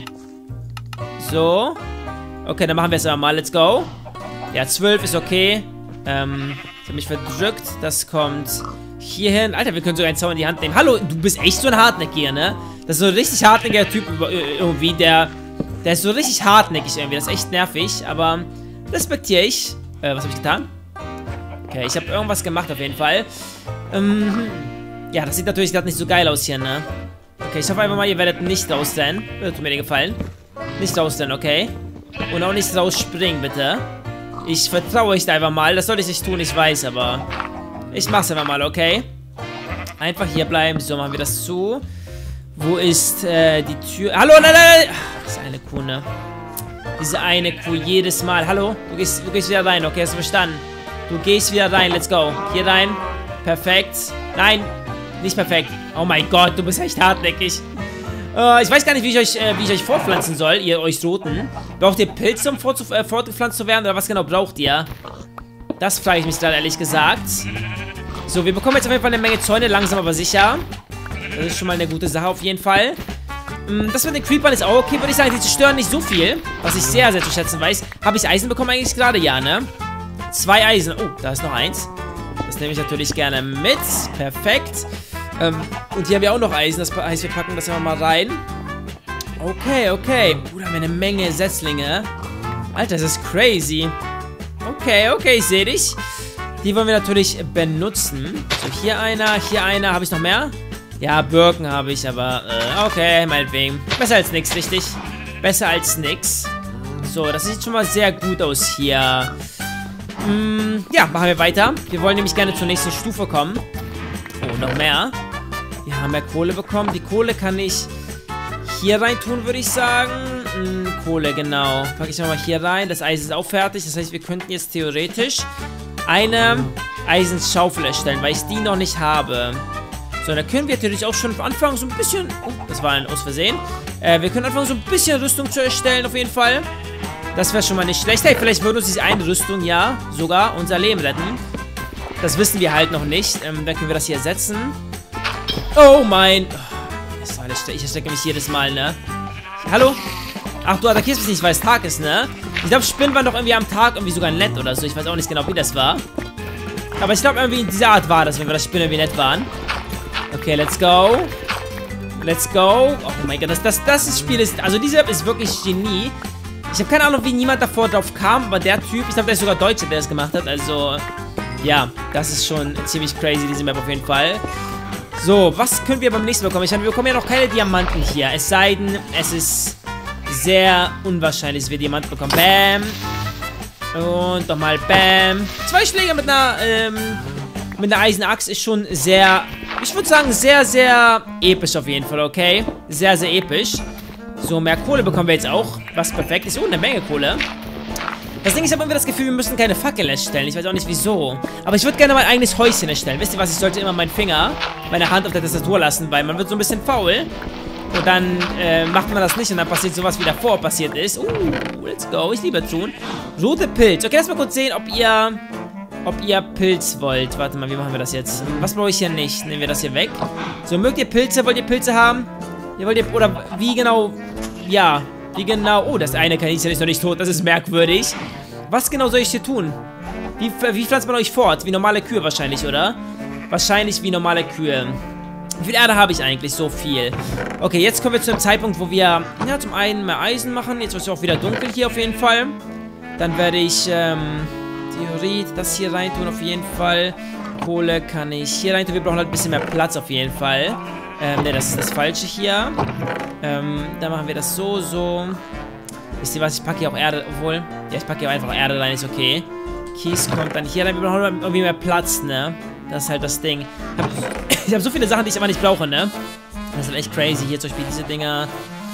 So. Okay, dann machen wir es aber mal. Let's go. Ja, zwölf ist okay. Ähm, ich habe mich verdrückt. Das kommt hier hin. Alter, wir können sogar einen Zaun in die Hand nehmen. Hallo, du bist echt so ein Hartnäckiger, ne? Das ist so ein richtig hartnäckiger Typ irgendwie, der... Der ist so richtig hartnäckig irgendwie. Das ist echt nervig, aber respektiere ich. Äh, was habe ich getan? Okay, ich habe irgendwas gemacht auf jeden Fall. Ähm, ja, das sieht natürlich gerade nicht so geil aus hier, ne? Okay, ich hoffe einfach mal, ihr werdet nicht rausrennen. Würde mir gefallen. Nicht rausrennen, okay? Und auch nicht rausspringen, bitte. Ich vertraue euch da einfach mal. Das soll ich nicht tun, ich weiß, aber ich mach's einfach mal, okay? Einfach hier bleiben. So, machen wir das zu. Wo ist äh, die Tür? Hallo, nein, nein, nein! Ach, diese eine Kuh, ne? Diese eine Kuh jedes Mal. Hallo? Du gehst, du gehst wieder rein, okay? Hast du verstanden? Du gehst wieder rein, let's go. Hier rein. Perfekt. Nein, nicht perfekt. Oh mein Gott, du bist echt hartnäckig. Uh, ich weiß gar nicht, wie ich euch, äh, wie ich euch vorpflanzen soll, ihr euch Roten. Braucht ihr Pilze, um fort, äh, fortgepflanzt zu werden? Oder was genau braucht ihr? Das frage ich mich gerade ehrlich gesagt. So, wir bekommen jetzt auf jeden Fall eine Menge Zäune, langsam aber sicher. Das ist schon mal eine gute Sache auf jeden Fall. Das mit den Creepern ist auch okay, würde ich sagen. Die zerstören nicht so viel, was ich sehr, sehr zu schätzen weiß. Habe ich Eisen bekommen eigentlich gerade? Ja, ne? Zwei Eisen. Oh, da ist noch eins. Das nehme ich natürlich gerne mit. Perfekt. Ähm, und hier haben wir auch noch Eisen. Das heißt, wir packen das immer mal rein. Okay, okay. Uh, da haben wir eine Menge Setzlinge. Alter, das ist crazy. Okay, okay, ich sehe dich. Die wollen wir natürlich benutzen. So, hier einer, hier einer. Habe ich noch mehr? Ja, Birken habe ich, aber, äh, okay, meinetwegen. Besser als nix, richtig? Besser als nix. So, das sieht schon mal sehr gut aus hier. Hm, ja, machen wir weiter. Wir wollen nämlich gerne zur nächsten Stufe kommen. Oh, noch mehr. Wir haben mehr Kohle bekommen. Die Kohle kann ich hier rein tun, würde ich sagen. Hm, Kohle, genau. Packe ich nochmal hier rein. Das Eisen ist auch fertig. Das heißt, wir könnten jetzt theoretisch eine Eisenschaufel erstellen, weil ich die noch nicht habe. So, da können wir natürlich auch schon anfangen, so ein bisschen... Oh, das war ein aus Versehen. Äh, wir können anfangen, so ein bisschen Rüstung zu erstellen, auf jeden Fall. Das wäre schon mal nicht schlecht. Hey, vielleicht würde uns diese eine Rüstung, ja, sogar unser Leben retten. Das wissen wir halt noch nicht. Ähm, dann können wir das hier setzen. Oh mein... Oh, ich erstrecke mich jedes Mal, ne? Hallo? Ach, du attackierst mich nicht, weil es Tag ist, ne? Ich glaube, Spinnen waren doch irgendwie am Tag irgendwie sogar nett oder so. Ich weiß auch nicht genau, wie das war. Aber ich glaube, irgendwie in dieser Art war das, wenn wir das Spinnen irgendwie nett waren. Okay, let's go. Let's go. Oh mein Gott, das, das, das Spiel ist... Also, diese App ist wirklich Genie. Ich habe keine Ahnung, wie niemand davor drauf kam, aber der Typ... Ich glaube, der ist sogar Deutscher, der das gemacht hat. Also, ja, das ist schon ziemlich crazy, diese Map auf jeden Fall. So, was können wir beim nächsten bekommen? Ich meine, wir bekommen ja noch keine Diamanten hier. Es sei denn, es ist sehr unwahrscheinlich, dass wir Diamanten bekommen. Bam. Und nochmal Bam. Zwei Schläge mit einer, ähm, mit einer Eisenachs ist schon sehr, ich würde sagen, sehr, sehr episch auf jeden Fall, okay? Sehr, sehr episch. So, mehr Kohle bekommen wir jetzt auch, was perfekt ist. Oh, eine Menge Kohle. Das Ding ist, ich habe irgendwie das Gefühl, wir müssen keine Fackel erstellen. Ich weiß auch nicht, wieso. Aber ich würde gerne mein eigenes Häuschen erstellen. Wisst ihr was? Ich sollte immer meinen Finger, meine Hand auf der Tastatur lassen, weil man wird so ein bisschen faul. Und dann äh, macht man das nicht und dann passiert sowas, wie davor passiert ist. Uh, let's go. Ich liebe tun. Rote Pilz. Okay, lass mal kurz sehen, ob ihr, ob ihr Pilz wollt. Warte mal, wie machen wir das jetzt? Was brauche ich hier nicht? Nehmen wir das hier weg. So, mögt ihr Pilze? Wollt ihr Pilze haben? Ihr wollt ihr, oder wie genau, ja... Wie genau... Oh, das eine Kaninchen ist noch nicht tot. Das ist merkwürdig. Was genau soll ich hier tun? Wie, wie pflanzt man euch fort? Wie normale Kühe wahrscheinlich, oder? Wahrscheinlich wie normale Kühe. Wie viel Erde habe ich eigentlich? So viel. Okay, jetzt kommen wir zu einem Zeitpunkt, wo wir... Ja, zum einen mehr Eisen machen. Jetzt wird es auch wieder dunkel hier auf jeden Fall. Dann werde ich... Ähm, Theorie, das hier rein tun auf jeden Fall. Kohle kann ich hier rein tun. Wir brauchen halt ein bisschen mehr Platz auf jeden Fall. Ähm, ne, das ist das Falsche hier. Ähm, dann machen wir das so, so. Wisst ihr was? Ich packe hier auch Erde, obwohl. Ja, ich packe hier einfach Erde rein, ist okay. Kies kommt dann hier rein. Wir brauchen irgendwie mehr Platz, ne? Das ist halt das Ding. Hab, ich habe so viele Sachen, die ich aber nicht brauche, ne? Das ist halt echt crazy. Hier zum Beispiel diese Dinger.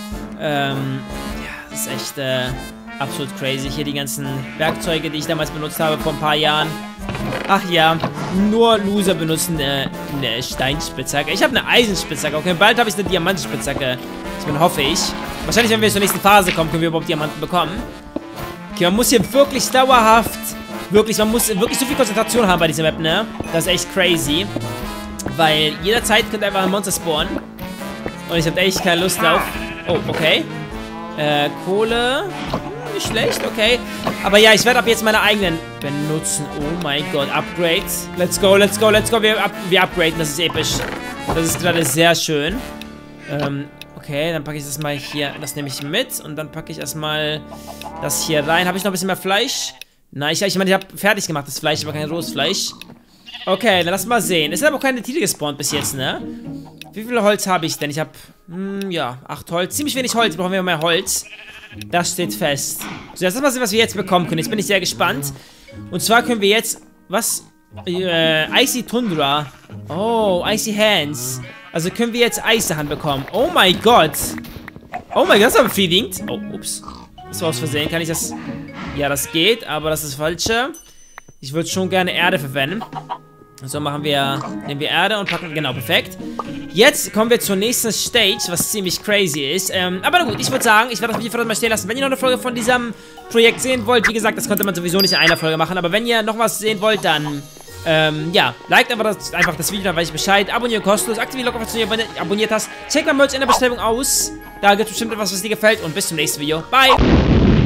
Ähm, ja, das ist echt, äh, absolut crazy. Hier die ganzen Werkzeuge, die ich damals benutzt habe vor ein paar Jahren. Ach ja, nur Loser benutzen eine, eine Steinspitzhacke. Ich habe eine Eisenspitzhacke. Okay, bald habe ich eine Diamantspitzhacke. Das hoffe ich. Wahrscheinlich, wenn wir zur nächsten Phase kommen, können wir überhaupt Diamanten bekommen. Okay, man muss hier wirklich dauerhaft, wirklich, man muss wirklich so viel Konzentration haben bei dieser Map, ne? Das ist echt crazy. Weil jederzeit könnte einfach ein Monster spawnen. Und ich habe echt keine Lust drauf. Oh, okay. Äh, Kohle... Nicht schlecht, okay. Aber ja, ich werde ab jetzt meine eigenen benutzen. Oh mein Gott, Upgrades. Let's go, let's go, let's go. Wir, up, wir upgraden, das ist episch. Das ist gerade sehr schön. Ähm, okay, dann packe ich das mal hier, das nehme ich mit. Und dann packe ich erstmal das hier rein. Habe ich noch ein bisschen mehr Fleisch? Nein, ich, ich meine, ich habe fertig gemacht das Fleisch, aber kein rohes Fleisch. Okay, dann lass mal sehen. Es ist aber keine Tiere gespawnt bis jetzt, ne? Wie viel Holz habe ich denn? Ich habe, hm, ja, acht Holz. Ziemlich wenig Holz, brauchen wir mehr Holz. Das steht fest. So, das ist mal sehen, was wir jetzt bekommen können. Jetzt bin ich sehr gespannt. Und zwar können wir jetzt... Was? Äh, Icy Tundra. Oh, Icy Hands. Also können wir jetzt Eissachen bekommen. Oh mein Gott. Oh mein Gott, das ist aber befriedigend. Oh, ups. Das war aus Versehen. Kann ich das... Ja, das geht, aber das ist falsche. Ich würde schon gerne Erde verwenden. So machen wir... Nehmen wir Erde und packen... Genau, perfekt. Jetzt kommen wir zur nächsten Stage, was ziemlich crazy ist. Ähm, aber na gut, ich würde sagen, ich werde das Video für das mal stehen lassen. Wenn ihr noch eine Folge von diesem Projekt sehen wollt, wie gesagt, das konnte man sowieso nicht in einer Folge machen. Aber wenn ihr noch was sehen wollt, dann, ähm, ja, liked einfach das, einfach das Video, dann weiß ich Bescheid. Abonniert kostenlos, aktiviert die Glocke, wenn du abonniert hast. Checkt mal Merch in der Bestellung aus. Da gibt es bestimmt etwas, was dir gefällt. Und bis zum nächsten Video. Bye!